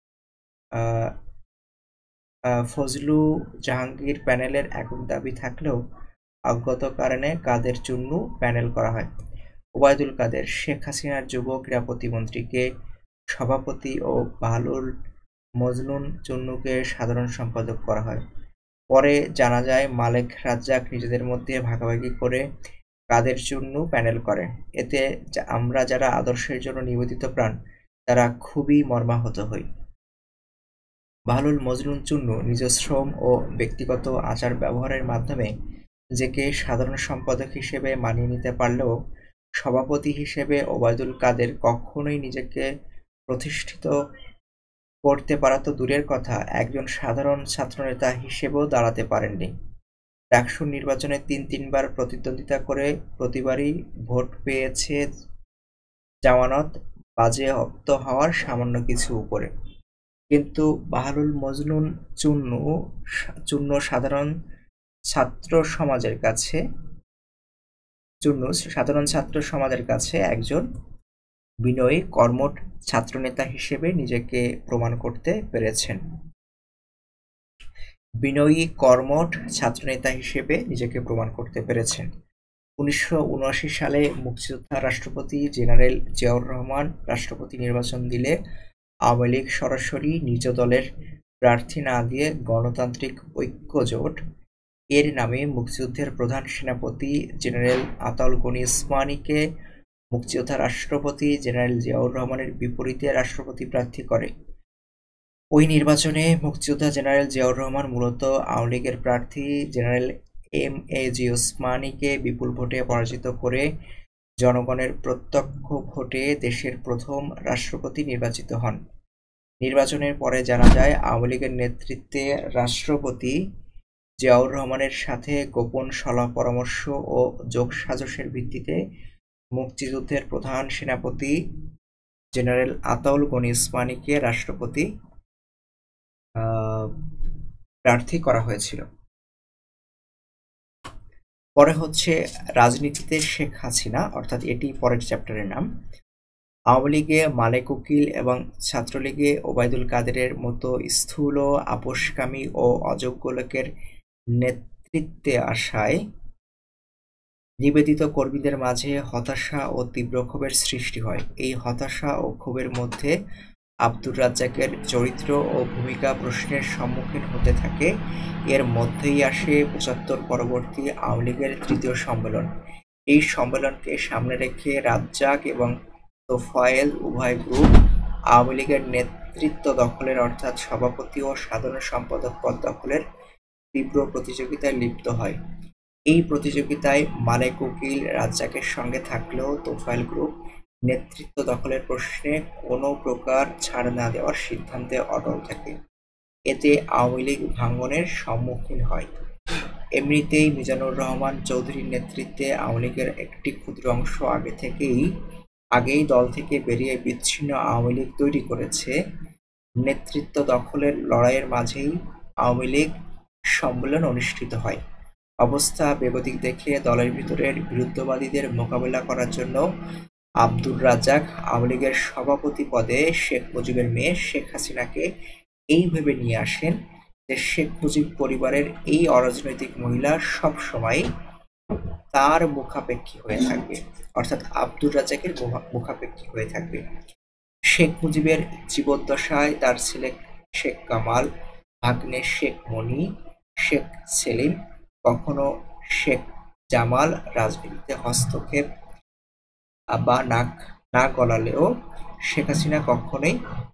ফজলু জাহাঙ্গীর প্যানেলের একক দাবি থাকলেও অজ্ঞাত কারণে কাদের চুন্নু প্যানেল করা হয়। ওবায়দুল কাদের শেখ হাসিনার যুব ক্রীড়া প্রতিমন্ত্রীকে সভাপতি ও বাহলুল মজনুন চুন্নুকে সাধারণ সম্পাদক করা হয়। পরে জানা যায় মালেক রাজ্জাক নিজেদের মধ্যে ভাগাভাগি করে কাদের চুন্নু প্যানেল করে। এতে আমরা যারা আদর্শের জন্য নিবেদিত প্রাণ তারা খুবই মর্মাহত হই। বাহলুল মজনুন চুন্নু নিজ শ্রম ও ব্যক্তিগত আচার ব্যবহারের মাধ্যমে নিজেকে সাধারণ সম্পাদক হিসেবে মানিয়ে নিতে পারলেও সভাপতি হিসেবে ওবায়দুল কাদের কখনোই নিজেকে প্রতিষ্ঠিত করতে পারা তো দূরের কথা, একজন সাধারণ ছাত্রনেতা হিসেবেও দাঁড়াতে পারেননি। ডাকসুর নির্বাচনে তিন তিনবার প্রতিদ্বন্দ্বিতা করে প্রতিবারই ভোট পেয়েছে জামানত বাজেয়াপ্ত হওয়ার সামান্য কিছু উপরে। কিন্তু বাহলুল মজনুন চুন্নু চূন্য সাধারণ ছাত্র সমাজের কাছে চূন্য সাধারণ ছাত্র সমাজের কাছে একজন বিনয়ী কর্মঠ ছাত্রনেতা হিসেবে নিজেকে প্রমাণ করতে পেরেছেন। বিনয়ী কর্মঠ ছাত্রনেতা হিসেবে নিজেকে প্রমাণ করতে পেরেছেন। উনিশশো উনআশি সালে মুক্তিযোদ্ধা রাষ্ট্রপতি জেনারেল জিয়াউর রহমান রাষ্ট্রপতি নির্বাচন দিলে আওয়ামী লীগ সরাসরি নিজ দলের প্রার্থী না দিয়ে গণতান্ত্রিক ঐক্য জোট এর নামে মুক্তিযুদ্ধের প্রধান সেনাপতি জেনারেল আতাউল গনি ওসমানীকে মুক্তিযোদ্ধা রাষ্ট্রপতি জেনারেল জিয়াউর রহমানের বিপরীতে রাষ্ট্রপতি প্রার্থী করে। ওই নির্বাচনে মুক্তিযোদ্ধা জেনারেল জিয়াউর রহমান মূলত আওয়ামী লীগের প্রার্থী জেনারেল এম এ জি ওসমানীকে বিপুল ভোটে পরাজিত করে জনগণের প্রত্যক্ষ ভোটে দেশের প্রথম রাষ্ট্রপতি নির্বাচিত হন। নির্বাচনের পরে জানা যায়, আওয়ামী লীগের নেতৃত্বে রাষ্ট্রপতি জিয়াউর রহমানের সাথে গোপন সলাপরামর্শ ও যোগসাজশের ভিত্তিতে মুক্তিযুদ্ধের প্রধান সেনাপতি জেনারেল আতাউল গনি ওসমানীকে রাষ্ট্রপতি প্রার্থী করা হয়েছিল। পরে হচ্ছে রাজনীতিতে শেখ হাসিনা, অর্থাৎ এটি পরের চ্যাপ্টারের নাম। আওয়ামী লীগে মালেক উকিল এবং ছাত্রলীগে ওবায়দুল কাদেরের মতো স্থূল, আপোষকামী ও অযোগ্য লোকের নেতৃত্বে আসায় নিবেদিত কর্মীদের মাঝে হতাশা ও তীব্র ক্ষোভের সৃষ্টি হয়। এই হতাশা ও ক্ষোভের মধ্যে আব্দুর রাজ্জাকের চরিত্র ও ভূমিকা প্রশ্নের সম্মুখীন হতে থাকে। এর মধ্যেই আসে পঁচাত্তর পরবর্তী আওয়ামী লীগের তৃতীয় সম্মেলন। এই সম্মেলনকে সামনে রেখে রাজ্জাক এবং তোফায়েল উভয় গ্রুপ আওয়ামী লীগের নেতৃত্ব দখলের, অর্থাৎ সভাপতি ও সাধারণ সম্পাদক পদ দখলের তীব্র প্রতিযোগিতায় লিপ্ত হয়। এই প্রতিযোগিতায় মালেক উকিল রাজ্জাকের সঙ্গে থাকলেও তোফায়েল গ্রুপ নেতৃত্ব দখলের প্রশ্নে কোনো প্রকার ছাড় না দেওয়ার সিদ্ধান্তে অটল থাকে। এতে আওয়ামী লীগ ভাঙনের সম্মুখীন হয়। এমনিতেই মিজানুর রহমান চৌধুরীর নেতৃত্বে আওয়ামী লীগের একটি ক্ষুদ্র অংশ আগে থেকেই আগেই দল থেকে বেরিয়ে বিচ্ছিন্ন আওয়ামী লীগ তৈরি করেছে। নেতৃত্ব দখলের লড়াইয়ের মাঝেই আওয়ামী লীগ সম্মেলন অনুষ্ঠিত হয়। অবস্থা বেগতিক দেখে দলের ভিতরের বিরুদ্ধবাদীদের মোকাবেলা করার জন্য আব্দুর রাজ্জাক আওয়ামী লীগের সভাপতি পদে শেখ মুজিবের মেয়ে শেখ হাসিনাকে এই ভেবে নিয়ে আসেন যে শেখ মুজিব পরিবারের এই অরাজনৈতিক মহিলা সব সময় তার মুখাপেক্ষী হয়ে থাকবে, অর্থাৎ আব্দুর রাজ্জাকের মুখাপেক্ষী হয়ে থাকবে। শেখ মুজিবের জীবদ্দশায় তার ছেলে শেখ কামাল, ভাগ্নে শেখ মনি, শেখ সেলিম, কখনো শেখ জামাল রাজনীতিতে হস্তক্ষেপ বা নাক না গলালেও শেখ হাসিনা কখনোই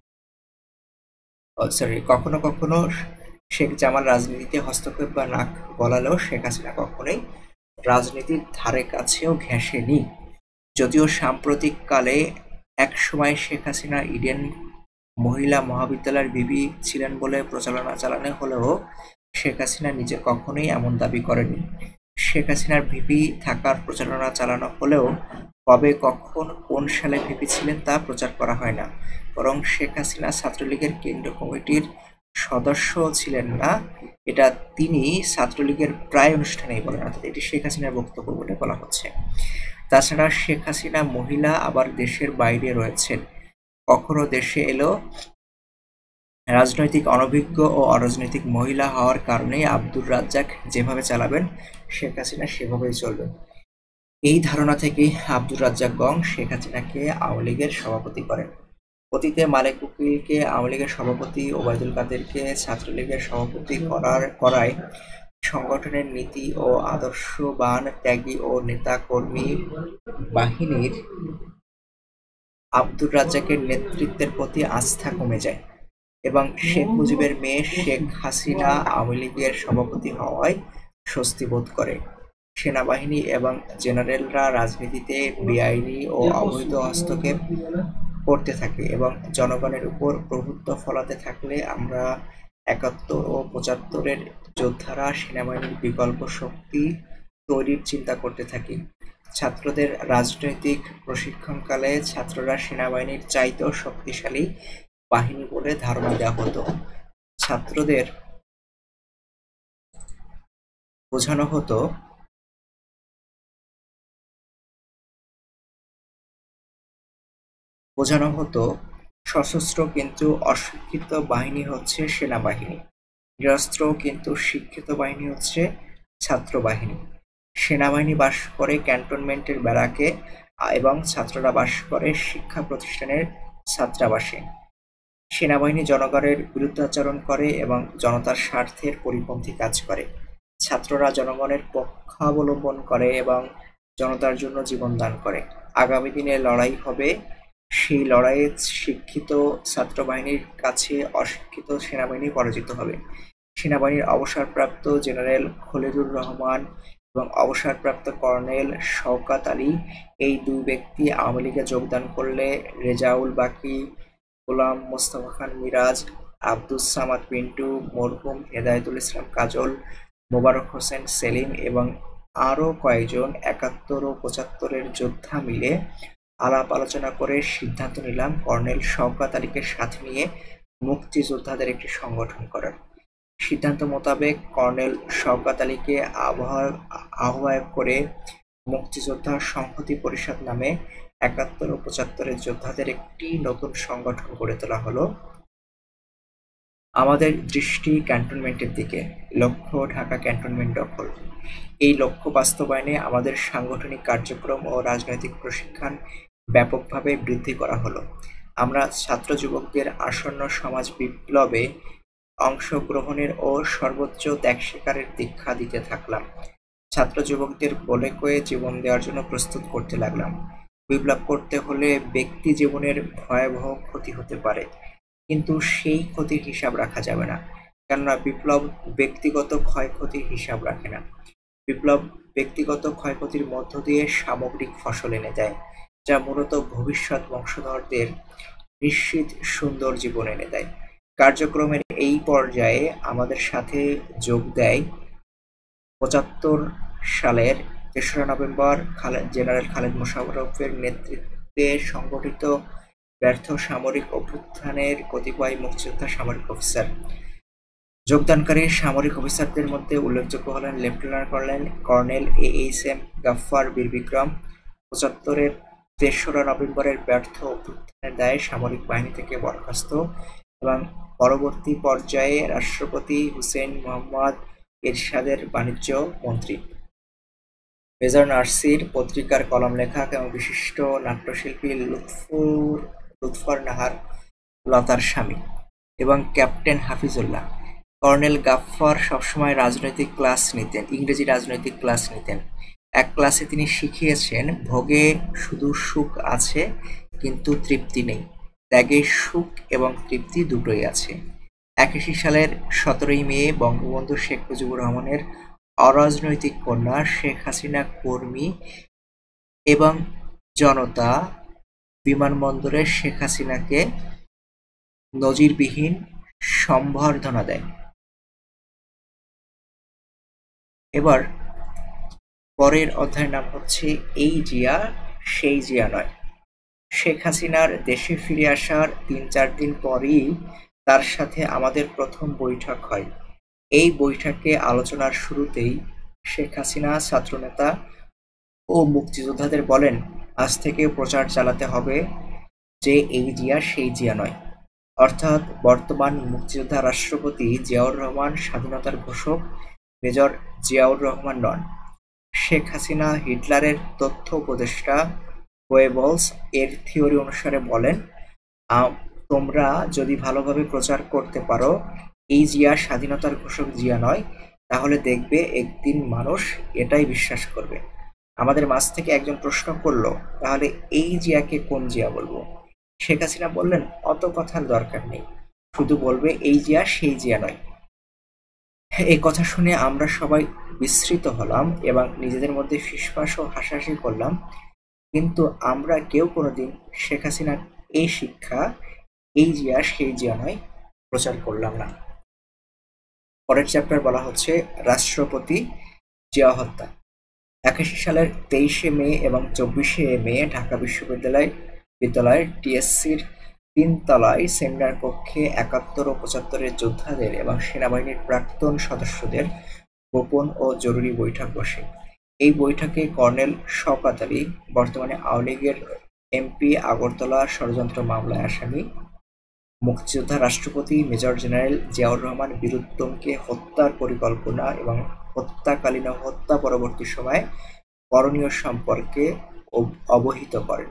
সরি কখনো কখনো শেখ জামাল রাজনীতিতে হস্তক্ষেপ বা নাক গলালেও শেখ হাসিনা কখনোই রাজনীতির ধারে কাছেও ঘেঁষেনি। যদিও সাম্প্রতিককালে এক সময় শেখ হাসিনা ইডেন মহিলা মহাবিদ্যালয়ের বিবি ছিলেন বলে প্রচারণা চালানো হলেও শেখ হাসিনা নিজে কখনোই এমন দাবি করেনি। শেখ হাসিনার ভিপি থাকার প্রচারণা চালানো হলেও কবে, কখন, কোন সালে ভিপি ছিলেন তা প্রচার করা হয় না। বরং শেখ হাসিনা ছাত্রলীগের কেন্দ্রীয় কমিটির সদস্য ছিলেন না, এটা তিনি ছাত্রলীগের প্রায় অনুষ্ঠানেই বলেন, অর্থাৎ এটি শেখ হাসিনার বক্তব্য বলে বলা হচ্ছে। তাছাড়া শেখ হাসিনা মহিলা, আবার দেশের বাইরে রয়েছেন। কখনো দেশে এলো রাজনৈতিক অনভিজ্ঞ ও অরাজনৈতিক মহিলা হওয়ার কারণেই আব্দুর রাজ্জাক যেভাবে চালাবেন শেখ হাসিনা সেভাবেই চলবেন। এই ধারণা থেকেই আব্দুর রাজ্জাক গং শেখ হাসিনাকে আওয়ামী লীগের সভাপতি করেন। অতীতে মালেক উকিলকে আওয়ামী লীগের সভাপতি, ওবায়দুল কাদেরকে ছাত্রলীগের সভাপতি করার করায় সংগঠনের নীতি ও আদর্শবান, ত্যাগী ও নেতা কর্মী বাহিনীর আব্দুর রাজ্জাকের নেতৃত্বের প্রতি আস্থা কমে যায় এবং শেখ মুজিবের মেয়ে শেখ হাসিনা আওয়ামী লীগের সভাপতি হওয়ায় স্বস্তি বোধ করে। সেনাবাহিনী এবং জেনারেলরা রাজনীতিতে বেআইনি ও অবৈধ হস্তক্ষেপ করতে থাকে এবং জনগণের উপর প্রভুত্ব ফলাতে থাকলে আমরা একাত্তর ও পঁচাত্তরের যোদ্ধারা সেনাবাহিনীর বিকল্প শক্তি তৈরির চিন্তা করতে থাকি। ছাত্রদের রাজনৈতিক প্রশিক্ষণকালে ছাত্ররা সেনাবাহিনীর চাইতেও শক্তিশালী বাহিনী বলে ধারণা দেওয়া হতো। ছাত্রদের বোঝানো হতো বোঝানো হতো সশস্ত্র কিন্তু অশিক্ষিত বাহিনী হচ্ছে সেনাবাহিনী, নিরস্ত্র কিন্তু শিক্ষিত বাহিনী হচ্ছে ছাত্র বাহিনী। সেনাবাহিনী বাস করে ক্যান্টনমেন্টের ব্যারাকে এবং ছাত্ররা বাস করে শিক্ষা প্রতিষ্ঠানের ছাত্রাবাসে। সেনাবাহিনী জনগণের বিরুদ্ধাচরণ করে এবং জনতার স্বার্থের পরিপন্থী কাজ করে। ছাত্ররা জনগণের পক্ষাবলম্বন করে এবং জনতার জন্য জীবন দান করে। আগামী দিনে লড়াই হবে, সেই লড়াইয়ে শিক্ষিত ছাত্র বাহিনীর কাছে অশিক্ষিত সেনাবাহিনী পরাজিত হবে। সেনাবাহিনীর অবসরপ্রাপ্ত জেনারেল খলিলুর রহমান এবং অবসরপ্রাপ্ত কর্নেল শওকত আলী। এই দুই ব্যক্তি আওয়ামী লীগে যোগদান করলে রেজাউল বাকী, গোলাম মোস্তফা খান মিরাজ, আব্দুস সামাদ পিন্টু, মরহুম হেদায়েতুল ইসলাম কাজল, মোবারক হোসেন সেলিম এবং আরও কয়েকজন একাত্তর ও পঁচাত্তরের যোদ্ধা মিলে আলাপ আলোচনা করে সিদ্ধান্ত নিলাম কর্নেল শওকত আলীকে সাথে নিয়ে মুক্তিযোদ্ধাদের একটি সংগঠন করার। সিদ্ধান্ত মোতাবেক কর্নেল শওকত আলীকে আহ্বায়ক করে মুক্তিযোদ্ধা সংহতি পরিষদ নামে একাত্তর ও পঁচাত্তরের যোদ্ধাদের একটি নতুন সংগঠন গড়ে তোলা হলো। আমাদের দৃষ্টি ক্যান্টনমেন্টের দিকে, লক্ষ্য ঢাকা ক্যান্টনমেন্ট দখল। এই লক্ষ্য বাস্তবায়নে আমাদের সাংগঠনিক কার্যক্রম ও রাজনৈতিক প্রশিক্ষণ ব্যাপকভাবে বৃদ্ধি করা হলো। আমরা ছাত্র যুবকদের আসন্ন সমাজ বিপ্লবে অংশগ্রহণের ও সর্বোচ্চ ত্যাগ স্বীকারের দীক্ষা দিতে থাকলাম। ছাত্র যুবকদের বলে কয়ে জীবন দেওয়ার জন্য প্রস্তুত করতে লাগলাম। বিপ্লব করতে হলে ব্যক্তি জীবনের ভয়াবহ ক্ষতি হতে পারে, কিন্তু সেই ক্ষতির হিসাব রাখা যাবে না, কেননা বিপ্লব ব্যক্তিগত ক্ষয়ক্ষতির হিসাব রাখে না। বিপ্লব ব্যক্তিগত ক্ষয়ক্ষতির মধ্য দিয়ে সামগ্রিক ফসল এনে দেয়, যা মূলত ভবিষ্যৎ বংশধরদের নিশ্চিত সুন্দর জীবন এনে দেয়। কার্যক্রমের এই পর্যায়ে আমাদের সাথে যোগ দেয় পঁচাত্তর সালের তেসরা নভেম্বর জেনারেল খালেদ মোশাররফের নেতৃত্বে সংগঠিত ব্যর্থ সামরিক অভ্যুত্থানের কতিপয় মুক্তিযোদ্ধা সামরিক অফিসার। যোগদানকারী সামরিক অফিসারদের মধ্যে উল্লেখযোগ্য হলেন lieutenant colonel colonel A H M Gaffar Bir Bikram. পঁচাত্তরের তেসরা নভেম্বরের ব্যর্থ অভ্যুত্থানের দায়ে সামরিক বাহিনী থেকে বরখাস্ত এবং পরবর্তী পর্যায়ে রাষ্ট্রপতি হুসেইন মোহাম্মদ এরশাদের বাণিজ্য মন্ত্রী। মেজর নার্সির পত্রিকার কলম লেখক এবং বিশিষ্ট নাট্যশিল্পী লুৎফুর লুৎফর নাহার লতার স্বামী এবং ক্যাপ্টেন হাফিজুল্লাহ। কর্নেল গাফফার সবসময় রাজনৈতিক ক্লাস নিতেন, ইংরেজি রাজনৈতিক ক্লাস নিতেন। এক ক্লাসে তিনি শিখিয়েছেন, ভোগে শুধু সুখ আছে কিন্তু তৃপ্তি নেই, ত্যাগে সুখ এবং তৃপ্তি দুটোই আছে। একাশি সালের সতেরোই মে বঙ্গবন্ধু শেখ মুজিবুর রহমানের অরাজনৈতিক কন্যা শেখ হাসিনা কর্মী এবং জনতা বিমানবন্দরে শেখ হাসিনাকে নজিরবিহীন সম্বর্ধনা দেয়। এবার পরের অধ্যায়ের নাম হচ্ছে এই জিয়া সেই জিয়া নয়। শেখ হাসিনার দেশে ফিরে আসার তিন চার দিন পরই তার সাথে আমাদের প্রথম বৈঠক হয়। এই বৈঠকে আলোচনার শুরুতেই শেখ হাসিনা ছাত্রনেতা ও মুক্তিযোদ্ধাদের বলেন, আজ থেকে প্রচার চালাতে হবে যে এই জিয়া সেই জিয়া নয়, অর্থাৎ বর্তমান মুক্তিযোদ্ধা রাষ্ট্রপতি জিয়াউর রহমান স্বাধীনতার ঘোষক মেজর জিয়াউর রহমান নন। শেখ হাসিনা হিটলারের তথ্য উপদেষ্টা গোয়েবলস এর থিওরি অনুসারে বলেন, তোমরা যদি ভালোভাবে প্রচার করতে পারো এই জিয়া স্বাধীনতার ঘোষক জিয়া নয়, তাহলে দেখবে একদিন মানুষ এটাই বিশ্বাস করবে। আমাদের মাঝ থেকে একজন প্রশ্ন করলো, তাহলে এই জিয়াকে কোন জিয়া বলবো? শেখ হাসিনা বললেন, অত কথার দরকার নেই, শুধু বলবে এই জিয়া সেই জিয়া নয়। এই কথা শুনে আমরা সবাই বিস্মৃত হলাম এবং নিজেদের মধ্যে ফিসফাস ও হাসাহাসি করলাম, কিন্তু আমরা কেউ কোনোদিন শেখ হাসিনার এই শিক্ষা এই জিয়া সেই জিয়া নয় প্রচার করলাম না। পরের চ্যাপ্টার বলা হচ্ছে রাষ্ট্রপতি জিয়া হত্যা। একাশি সালের তেইশে মে এবং চব্বিশে মে ঢাকা বিশ্ববিদ্যালয় বিদ্যালয়ের টিএসসির তিনতলায় সেমিনার কক্ষে একাত্তর ও পঁচাত্তরের যোদ্ধাদের এবং সেনাবাহিনীর প্রাক্তন সদস্যদের গোপন ও জরুরি বৈঠক বসে। এই বৈঠকে কর্নেল শওকত আলী, বর্তমানে আওয়ামী লীগের এমপি, আগরতলা ষড়যন্ত্র মামলায় আসামি, মুক্তিযোদ্ধা রাষ্ট্রপতি মেজর জেনারেল জিয়াউর রহমান বীরুত্তমকে হত্যার পরিকল্পনা এবং হত্যাকালীন ও হত্যা পরবর্তী সময়ে করণীয় সম্পর্কে অবহিত করেন।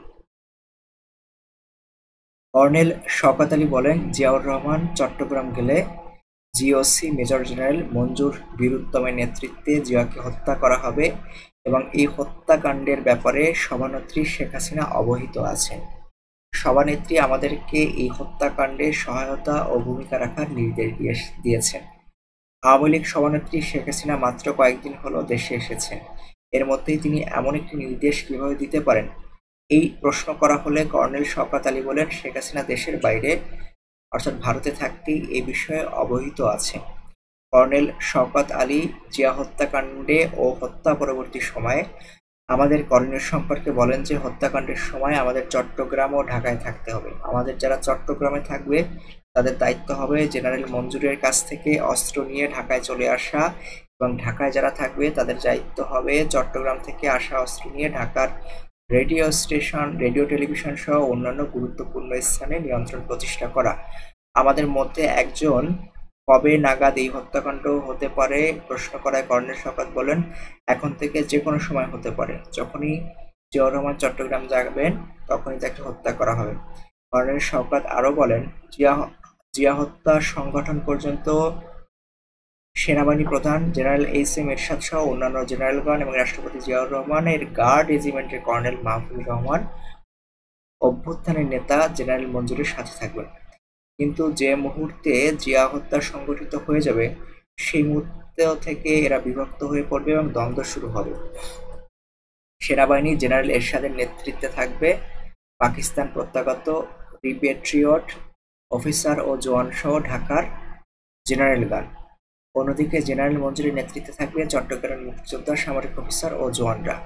কর্নেল শওকত আলী বলেন, জিয়াউর রহমান চট্টগ্রাম গেলে জিওসি মেজর জেনারেল মঞ্জুর বীরুত্তমের নেতৃত্বে জিয়াকে হত্যা করা হবে এবং এই হত্যাকাণ্ডের ব্যাপারে সভানেত্রী শেখ হাসিনা অবহিত আছেন। সভানেত্রী আমাদেরকে এই হত্যাকাণ্ডে সহায়তা ও ভূমিকা রাখার নির্দেশ দিয়েছেন। আওয়ামী লীগ সভানেত্রী শেখ হাসিনা মাত্র কয়েকদিন হলো দেশে এসেছেন, এর মধ্যেই তিনি এমন একটি নির্দেশ কিভাবে দিতে পারেন? এই প্রশ্ন করা হলে কর্নেল শওকত আলী বলেন, শেখ হাসিনা দেশের বাইরে অর্থাৎ ভারতে থাকতেই এ বিষয়ে অবহিত আছে। কর্নেল শওকত আলী জিয়া হত্যাকাণ্ডে ও হত্যা পরবর্তী সময়ে আমাদের করণীয় সম্পর্কে বলেন যে হত্যাকাণ্ডের সময় আমাদের চট্টগ্রাম ও ঢাকায় থাকতে হবে। আমাদের যারা চট্টগ্রামে থাকবে তাদের দায়িত্ব হবে জেনারেল মঞ্জুরের কাছ থেকে অস্ত্র নিয়ে ঢাকায় চলে আসা, এবং ঢাকায় যারা থাকবে তাদের দায়িত্ব হবে চট্টগ্রাম থেকে আসা অস্ত্র নিয়ে ঢাকার রেডিও স্টেশন, রেডিও টেলিভিশন সহ অন্যান্য গুরুত্বপূর্ণ স্থানে নিয়ন্ত্রণ প্রতিষ্ঠা করা। আমাদের মধ্যে একজন কবে নাগাদ এই হত্যাকাণ্ড হতে পারে প্রশ্ন করায় কর্নেল শওকত বলেন, এখন থেকে যে কোনো সময় হতে পারে। যখনই জিয়াউর রহমান চট্টগ্রাম যাবেন তখনই তাকে হত্যা করা হবে। কর্নেল শওকত আরও বলেন, জিয়া জিয়া হত্যা সংগঠন পর্যন্ত সেনাবাহিনী প্রধান জেনারেল এইচ এম এরশাদ সহ অন্যান্য জেনারেলগণ এবং রাষ্ট্রপতি জিয়াউর রহমানের গার্ড রেজিমেন্টের কর্নেল মাহফুজুর রহমান অভ্যুত্থানের নেতা জেনারেল মঞ্জুরের সাথে থাকবেন। কিন্তু যে মুহূর্তে জিয়া হত্যা সংগঠিত হয়ে যাবে সেই মুহূর্ত থেকে এরা বিভক্ত হয়ে পড়বে এবং দ্বন্দ্ব শুরু হবে। সেনাবাহিনী জেনারেল এরশাদের নেতৃত্বে থাকবে পাকিস্তান প্রত্যাগত রিপেট্রিয়ট অফিসার ও জওয়ান সহ ঢাকার জেনারেলগণ। অন্যদিকে জেনারেল মঞ্জুরের নেতৃত্বে থাকবে চট্টগ্রামের মুক্তিযোদ্ধা, সামরিক অফিসার ও জওয়ানরা।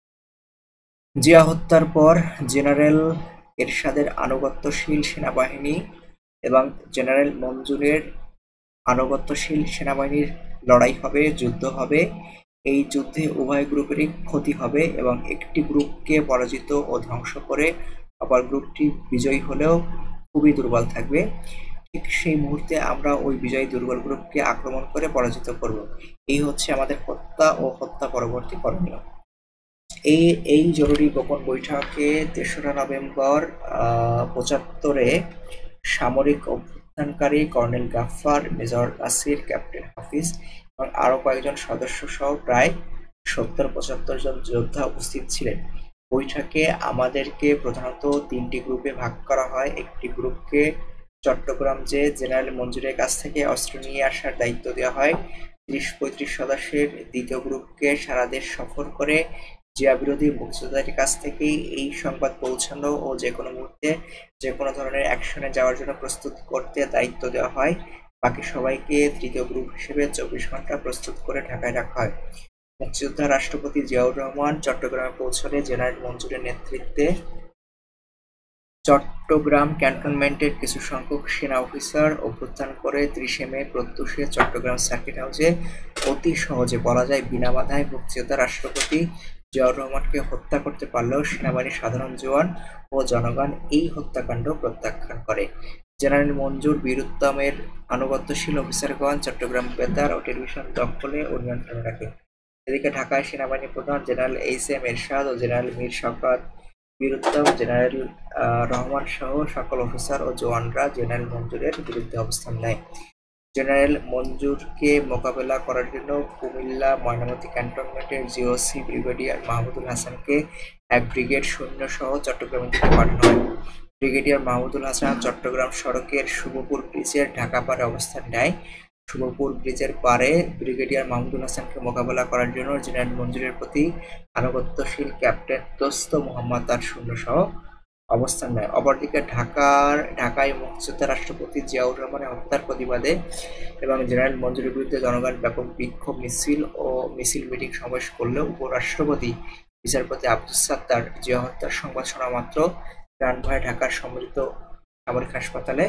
জিয়া হত্যার পর জেনারেল এরশাদের আনুগত্যশীল সেনাবাহিনী এবং জেনারেল মঞ্জুরের আনুগত্যশীল সেনাবাহিনীর লড়াই হবে, যুদ্ধ হবে। এই যুদ্ধে উভয় গ্রুপেরই ক্ষতি হবে এবং একটি গ্রুপকে পরাজিত ও ধ্বংস করে অপর গ্রুপটি বিজয়ী হলেও খুবই দুর্বল থাকবে। ঠিক সেই মুহূর্তে আমরা ওই বিজয়ী দুর্বল গ্রুপকে আক্রমণ করে পরাজিত করব। এই হচ্ছে আমাদের হত্যা ও হত্যা পরবর্তী করণীয়। এই এই জরুরি গোপন বৈঠকে তেসরা নভেম্বর আহ পঁচাত্তরে সামরিক অভ্যুত্থানকারী colonel Gaffar, major Nasir, captain Hafiz এবং আরও কয়েকজন সদস্য সহ প্রায় সত্তর পঁচাত্তর জন যোদ্ধা উপস্থিত ছিলেন। বৈঠকে আমাদেরকে প্রধানত তিনটি গ্রুপে ভাগ করা হয়। একটি গ্রুপকে চট্টগ্রাম যে জেনারেল মঞ্জুরের কাছ থেকে অস্ত্র নিয়ে আসার দায়িত্ব দেওয়া হয়। ত্রিশ পঁয়ত্রিশ সদস্যের দ্বিতীয় গ্রুপকে সারা দেশ সফর করে জিয়া বিরোধী মুক্তিযোদ্ধাদের কাছ থেকেই এই সংবাদ পৌঁছানো ও যে কোনো মুহূর্তে যে কোনো ধরনের অ্যাকশনে যাওয়ার জন্য প্রস্তুত করতে দায়িত্ব দেওয়া হয়। বাকি সবাইকে তৃতীয় গ্রুপ হিসেবে চব্বিশ ঘন্টা প্রস্তুত করে ঢাকায় রাখা হয়। মুক্তিযোদ্ধা রাষ্ট্রপতি জিয়াউর রহমান চট্টগ্রামে পৌঁছলে জেনারেল মঞ্জুরের নেতৃত্বে চট্টগ্রাম ক্যান্টনমেন্টের কিছু সংখ্যক সেনা অফিসার অভ্যুত্থান করে ত্রিশে মে প্রত্যুষে চট্টগ্রাম সার্কিট হাউসে অতি সহজে বলা যায় বিনা বাধায় মুক্তিযোদ্ধা রাষ্ট্রপতি জিয়াউর রহমানকে হত্যা করতে পারলেও সেনাবাহিনীর সাধারণ জওয়ান ও জনগণ এই হত্যাকাণ্ড প্রত্যাখ্যান করে। জেনারেল মঞ্জুর বীরুত্তমের আনুগত্যশীল অফিসারগণ চট্টগ্রাম বেতার ও টেলিভিশন দখলে ও নিয়ন্ত্রণে রাখে। এদিকে ঢাকায় সেনাবাহিনী প্রধান জেনারেল এইচ এম এরশাদ ও জেনারেল মীর শওকত বীরুত্তম, জেনারেল রহমান সহ সকল অফিসার ও জওয়ানরা জেনারেল মঞ্জুরের বিরুদ্ধে অবস্থান নেয়। জেনারেল মঞ্জুরকে মোকাবেলা করার জন্য কুমিল্লা ময়নামতি ক্যান্টনমেন্টের জিওসি ব্রিগেডিয়ার মাহমুদুল হাসানকে এক ব্রিগেড সৈন্য সহ চট্টগ্রামের দিকে পাঠানো হয়। ব্রিগেডিয়ার মাহমুদুল হাসান চট্টগ্রাম সড়কের শুভপুর ব্রিজের ঢাকা পারে অবস্থান নেয়। শুভপুর ব্রিজের পারে ব্রিগেডিয়ার মাহমুদুল হাসানকে মোকাবেলা করার জন্য জেনারেল মঞ্জুরের প্রতি আনুগত্যশীল ক্যাপ্টেন দোস্ত মোহাম্মদ তার সৈন্য সহ অবস্থান নেয়। অপরদিকে ঢাকার ঢাকায় মুক্তিযোদ্ধা রাষ্ট্রপতি জিয়াউর রহমানের হত্যার প্রতিবাদে এবং জেনারেল মঞ্জুরের বিরুদ্ধে জনগণ ব্যাপক বিক্ষোভ মিছিল ও মিছিল মিটিং সমাবেশ করলেও উপরাষ্ট্রপতি বিচারপতি আব্দুস সাত্তার জিয়া হত্যার সংবাদ শোনা মাত্র প্রাণ ভয়ে ঢাকার সম্মিলিত সামরিক হাসপাতালে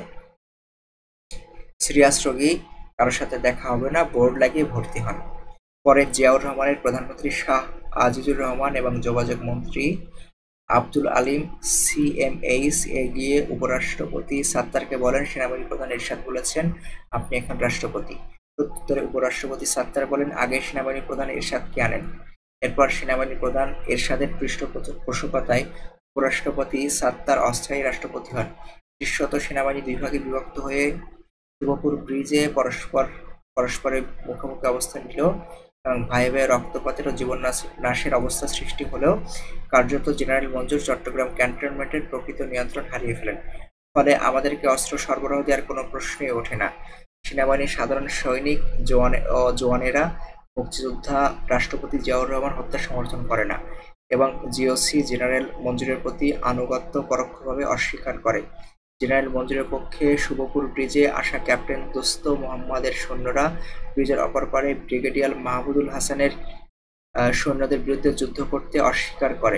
সিরিয়াস রোগী কারোর সাথে দেখা হবে না বোর্ড লাগিয়ে ভর্তি হন। পরে জিয়াউর রহমানের প্রধানমন্ত্রী শাহ আজিজুর রহমান এবং যোগাযোগ মন্ত্রী আব্দুল আলিম সিএমএইচ এ গিয়ে উপরাষ্ট্রপতি সাত্তারকে বলেন, সেনাবাহিনী প্রধান এরশাদ বলেছেন আপনি এখন রাষ্ট্রপতি। প্রত্যুত্তরে উপরাষ্ট্রপতি সাত্তার বলেন, আগে সেনাবাহিনী প্রধান এরশাদকে আনেন। এরপর সেনাবাহিনী প্রধান এরশাদের পৃষ্ঠপোষকতায় উপরাষ্ট্রপতি সাত্তার অস্থায়ী রাষ্ট্রপতি হন। দৃশ্যত সেনাবাহিনী দুই ভাগে বিভক্ত হয়ে শুভপুর ব্রিজে পরস্পর পরস্পরের মুখোমুখি অবস্থান নিল এবং ভাই ভাই রক্তপাতের ও জীবন নাশের অবস্থা সৃষ্টি হলেও কার্যত জেনারেল মঞ্জুর চট্টগ্রাম ক্যান্টনমেন্টের প্রকৃত নিয়ন্ত্রণ হারিয়ে ফেলেন। ফলে আমাদেরকে অস্ত্র সরবরাহ দেওয়ার কোনো প্রশ্নই ওঠে না। সেনাবাহিনীর সাধারণ সৈনিক জওয়ান ও জওয়ানেরা মুক্তিযোদ্ধা রাষ্ট্রপতি জিয়াউর রহমান হত্যা সমর্থন করে না এবং জিওসি জেনারেল মঞ্জুরের প্রতি আনুগত্য পরোক্ষভাবে অস্বীকার করে। জেনারেল মঞ্জুরের পক্ষে শুভপুর ব্রিজে আসা ক্যাপ্টেন দোস্ত মোহাম্মদের সৈন্যরা ব্রিজের অপর পারে ব্রিগেডিয়ার মাহমুদুল হাসানের সৈন্যদের বিরুদ্ধে যুদ্ধ করতে অস্বীকার করে।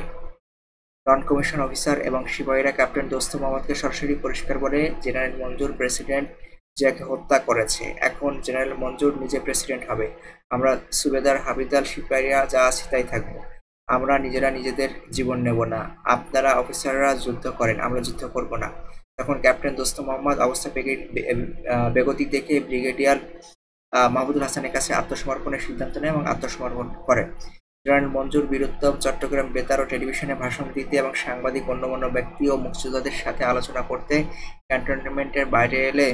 নন কমিশন অফিসার এবং সিপাহীরা ক্যাপ্টেন দোস্ত মোহাম্মদকে সরাসরি পরিষ্কার বলে জেনারেল মঞ্জুর প্রেসিডেন্ট জিয়াকে হত্যা করেছে, এখন জেনারেল মঞ্জুর নিজে প্রেসিডেন্ট হবে, আমরা সুবেদার হাবিদাল সিপাহীরা যা আছি তাই থাকবো, আমরা নিজেরা নিজেদের জীবন নেব না, আপনারা অফিসাররা যুদ্ধ করেন, আমরা যুদ্ধ করব না। তখন ক্যাপ্টেন দোস্ত মোহাম্মদ অবস্থা বেগতিক দেখে ব্রিগেডিয়ার মাহমুদুল হাসানের কাছে আত্মসমর্পণের সিদ্ধান্ত নেয় এবং আত্মসমর্পণ করে। জেনারেল মঞ্জুর বীরুত্তম চট্টগ্রাম বেতার ও টেলিভিশনে ভাষণ দিতে এবং সাংবাদিক অন্যান্য ব্যক্তি ও মুক্তিযোদ্ধাদের সাথে আলোচনা করতে ক্যান্টনমেন্টের বাইরে এলে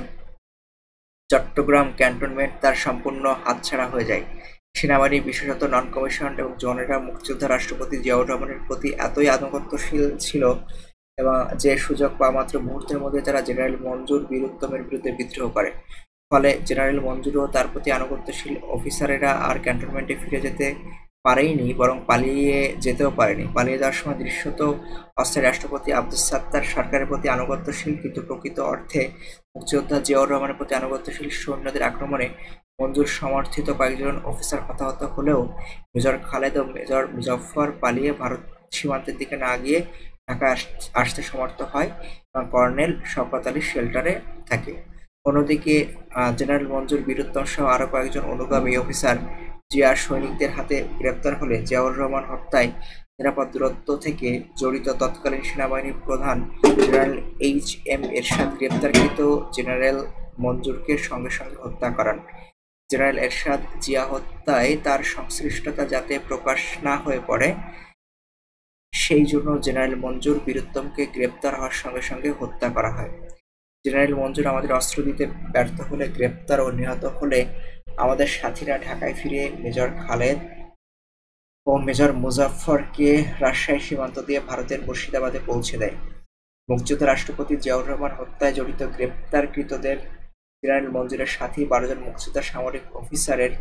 চট্টগ্রাম ক্যান্টনমেন্ট তার সম্পূর্ণ হাতছাড়া হয়ে যায়। সেনাবাহিনী বিশেষত নন কমিশন এবং জওয়ানেরা মুক্তিযোদ্ধা রাষ্ট্রপতি জিয়াউর রহমানের প্রতি এতই আনুগত্যশীল ছিল এবং যে সুযোগ পাওয়া মাত্র মুহূর্তের মধ্যে তারা জেনারেল মঞ্জুর বীরুত্তমের বিরুদ্ধে বিদ্রোহ করে। ফলে জেনারেল মঞ্জুর ও তার প্রতি আনুগত্যশীল অফিসারেরা আর ক্যান্টনমেন্টে ফিরে যেতে পারেনি, বরং পালিয়ে যেতেও পারেনি। পালিয়ে যাওয়ার সময় দৃশ্যত অস্থায়ী রাষ্ট্রপতি আব্দুস সাত্তার সরকারের প্রতি আনুগত্যশীল কিন্তু প্রকৃত অর্থে মুক্তিযোদ্ধা জিয়াউর রহমানের প্রতি আনুগত্যশীল সৈন্যদের আক্রমণে মঞ্জুর সমর্থিত কয়েকজন অফিসার হতাহত হলেও মেজর খালেদ ও মেজর মুজফফর পালিয়ে ভারত সীমান্তের দিকে না গিয়ে ঢাকায় আসতে সমর্থ হয় এবং কর্নেল শওকত আলী শেল্টারে থাকে। অন্যদিকে জেনারেল মঞ্জুর বীরুত্তম সহ আরো কয়েকজন অনুগামী অফিসার জিয়ার সৈনিকদের হাতে গ্রেপ্তার হলে জিয়াউর রহমান হত্যায় নিরাপদ দূরত্ব থেকে জড়িত তৎকালীন সেনাবাহিনীর প্রধান জেনারেল এইচ এম এরশাদ গ্রেপ্তারকৃত জেনারেল মঞ্জুরকে সঙ্গে সঙ্গে হত্যা করান। জেনারেল এরশাদ জিয়া হত্যায় তার সংশ্লিষ্টতা যাতে প্রকাশ না হয়ে পড়ে সেই জন্য জেনারেল মঞ্জুর বীরুত্তমকে গ্রেপ্তার হওয়ার সঙ্গে সঙ্গে হত্যা করা হয়। জেনারেল মঞ্জুর আমাদের অস্ত্র দিতে ব্যর্থ হলে, গ্রেপ্তার ও নিহত হলে আমাদের সাথীরা ঢাকায় ফিরে মেজর খালেদ ও মেজর মুজাফফরকে রাজশাহী সীমান্ত দিয়ে ভারতের মুর্শিদাবাদে পৌঁছে দেয়। মুক্তিযোদ্ধা রাষ্ট্রপতি জিয়াউর রহমান হত্যায় জড়িত গ্রেপ্তারকৃতদের জেনারেল মঞ্জুরের সাথী বারো জন মুক্তিযোদ্ধা সামরিক অফিসারের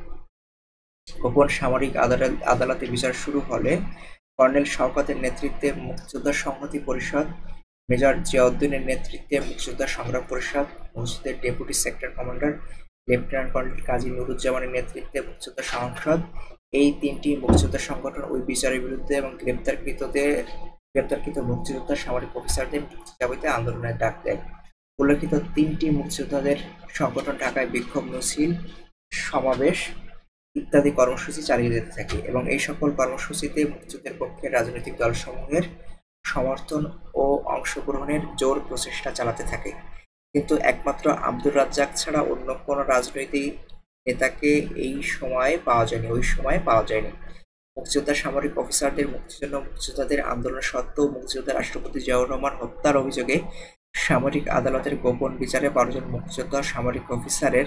গোপন সামরিক আদালতে বিচার শুরু হলে কর্নেল শওকতের নেতৃত্বে মুক্তিযোদ্ধা সংহতি পরিষদ, মেজর জিয়াউদ্দিনের নেতৃত্বে মুক্তিযোদ্ধা সংগ্রাম পরিষদ, মসজিদের deputy sector commander lieutenant colonel Kazi নুরুজ্জামানের নেতৃত্বে মুক্তিযোদ্ধা সংসদ, এই তিনটি মুক্তিযোদ্ধা সংগঠন ওই বিচারের বিরুদ্ধে এবং গ্রেপ্তারকৃতদের গ্রেপ্তারকৃত মুক্তিযোদ্ধা সামরিক অফিসারদের মুক্তি দাবিতে আন্দোলনের ডাক দেয়। উল্লেখিত তিনটি মুক্তিযোদ্ধাদের সংগঠন ঢাকায় বিক্ষোভ মিছিল, সমাবেশ ইত্যাদি কর্মসূচি চালিয়ে যেতে থাকে এবং এই সকল কর্মসূচিতে মুক্তিযুদ্ধের পক্ষে রাজনৈতিক দলসমূহের সমর্থন ও অংশগ্রহণের জোর প্রচেষ্টা চালাতে থাকে। কিন্তু একমাত্র আব্দুর রাজ্জাক ছাড়া অন্য কোনো রাজনৈতিক নেতাকে এই সময়ে পাওয়া যায়নি ওই সময়ে পাওয়া যায়নি মুক্তিযোদ্ধা সামরিক অফিসারদের মুক্তির জন্য মুক্তিযোদ্ধাদের আন্দোলন সত্ত্বেও মুক্তিযোদ্ধা রাষ্ট্রপতি জিয়াউর রহমান হত্যার অভিযোগে সামরিক আদালতের গোপন বিচারে বারো জন মুক্তিযোদ্ধা সামরিক অফিসারের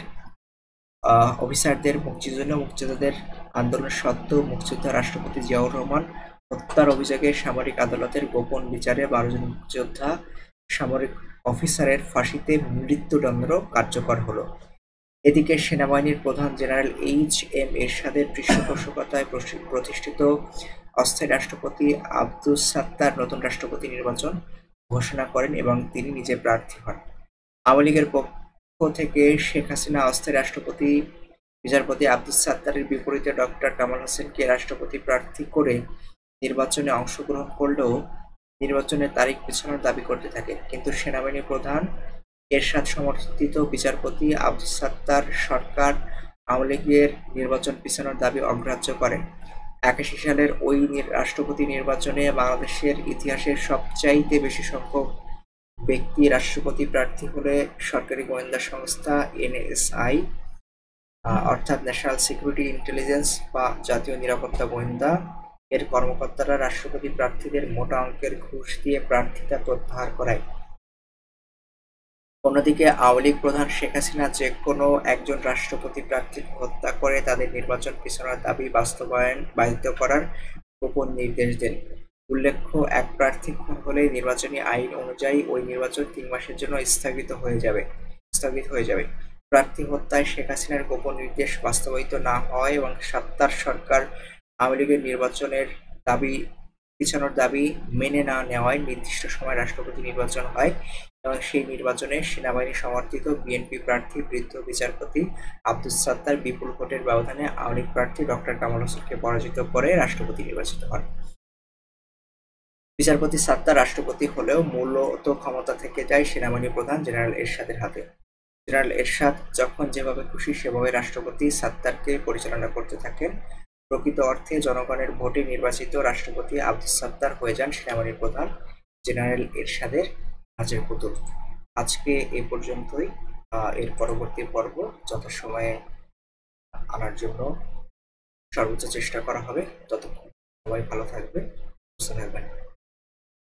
আহ অফিসারদের মুক্তির জন্য মুক্তিযোদ্ধাদের আন্দোলন সত্ত্বেও মুক্তিযোদ্ধা রাষ্ট্রপতি জিয়াউর রহমান হত্যার অভিযোগে সামরিক আদালতের গোপন বিচারে বারো জন মুক্তিযোদ্ধা সামরিক অফিসারের ফাঁসিতে মৃত্যুদণ্ড কার্যকর হলো। এদিকে সেনাবাহিনীর প্রধান জেনারেল এইচ এম এরশাদের পৃষ্ঠপোষকতায় প্রতিষ্ঠিত অস্থায়ী রাষ্ট্রপতি আব্দুস সাত্তার নতুন রাষ্ট্রপতি নির্বাচন ঘোষণা করেন এবং তিনি নিজে প্রার্থী হন। আওয়ামী লীগের পক্ষ থেকে শেখ হাসিনা অস্থায়ী রাষ্ট্রপতি বিচারপতি আব্দুস সাত্তারের বিপরীতে ডক্টর কামাল হোসেনকে রাষ্ট্রপতি প্রার্থী করে নির্বাচনে অংশগ্রহণ করলেও নির্বাচনের তারিখ পেছানোর দাবি করতে থাকে, কিন্তু সেনাবাহিনী প্রধান এরশাদ সমর্থিত বিচারপতি আব্দুস সাত্তার সরকার আওয়ামী লীগের নির্বাচন পিছানোর দাবি অগ্রাহ্য করে। একাশি সালের ওই রাষ্ট্রপতি নির্বাচনে বাংলাদেশের ইতিহাসের সবচাইতে বেশি সংখ্যক ব্যক্তি রাষ্ট্রপতি প্রার্থী হলে সরকারি গোয়েন্দা সংস্থা এনএসআই অর্থাৎ ন্যাশনাল সিকিউরিটি ইন্টেলিজেন্স বা জাতীয় নিরাপত্তা গোয়েন্দা এর কর্মকর্তারা রাষ্ট্রপতি প্রার্থীদের মোটা অঙ্কের ঘুষ দিয়ে প্রার্থিতা প্রত্যাহার করায়। অন্যদিকে আওয়ামী লীগ প্রধান শেখ হাসিনা যে কোনো একজন রাষ্ট্রপতি প্রার্থীকে হত্যা করে তাদের নির্বাচন পিছানোর দাবি বাস্তবায়ন বাধিত করার গোপন নির্দেশ দেন। উল্লেখ্য, এক প্রার্থী খুন হলে নির্বাচনী আইন অনুযায়ী ওই নির্বাচন তিন মাসের জন্য স্থগিত হয়ে যাবে স্থগিত হয়ে যাবে প্রার্থী হত্যায় শেখ হাসিনার গোপন নির্দেশ বাস্তবায়িত না হওয়ায় এবং সাত্তার সরকার আওয়ামী লীগের নির্বাচনের দাবি পিছানোর দাবি মেনে না নেওয়ায় নির্দিষ্ট সময় রাষ্ট্রপতি নির্বাচন হয় এবং সেই নির্বাচনে সেনাবাহিনী সমর্থিত বিএনপি প্রার্থী বৃদ্ধ বিচারপতি আব্দুস সাত্তার বিপুল ভোটের ব্যবধানে আওয়ামী লীগ প্রার্থী ডক্টর কামাল হোসেনকে পরাজিত করে রাষ্ট্রপতি নির্বাচিত হন। বিচারপতি সাত্তার রাষ্ট্রপতি হলেও মূলত ক্ষমতা থেকে যায় সেনাবাহিনী প্রধান জেনারেল এরশাদের হাতে। জেনারেল এরশাদ যখন যেভাবে খুশি সেভাবে রাষ্ট্রপতি সাত্তারকে পরিচালনা করতে থাকেন। প্রকৃত অর্থে জনগণের ভোটে নির্বাচিত রাষ্ট্রপতি আব্দুস সাত্তার হয়ে যান সেনাবাহিনীর প্রধান জেনারেল এরশাদের কাজের পুতুল। আজকে এ পর্যন্তই। এর পরবর্তী পর্ব যথাসময়ে আনার জন্য সর্বোচ্চ চেষ্টা করা হবে। ততক্ষণ সবাই ভালো থাকবে, সুস্থ থাকবেন।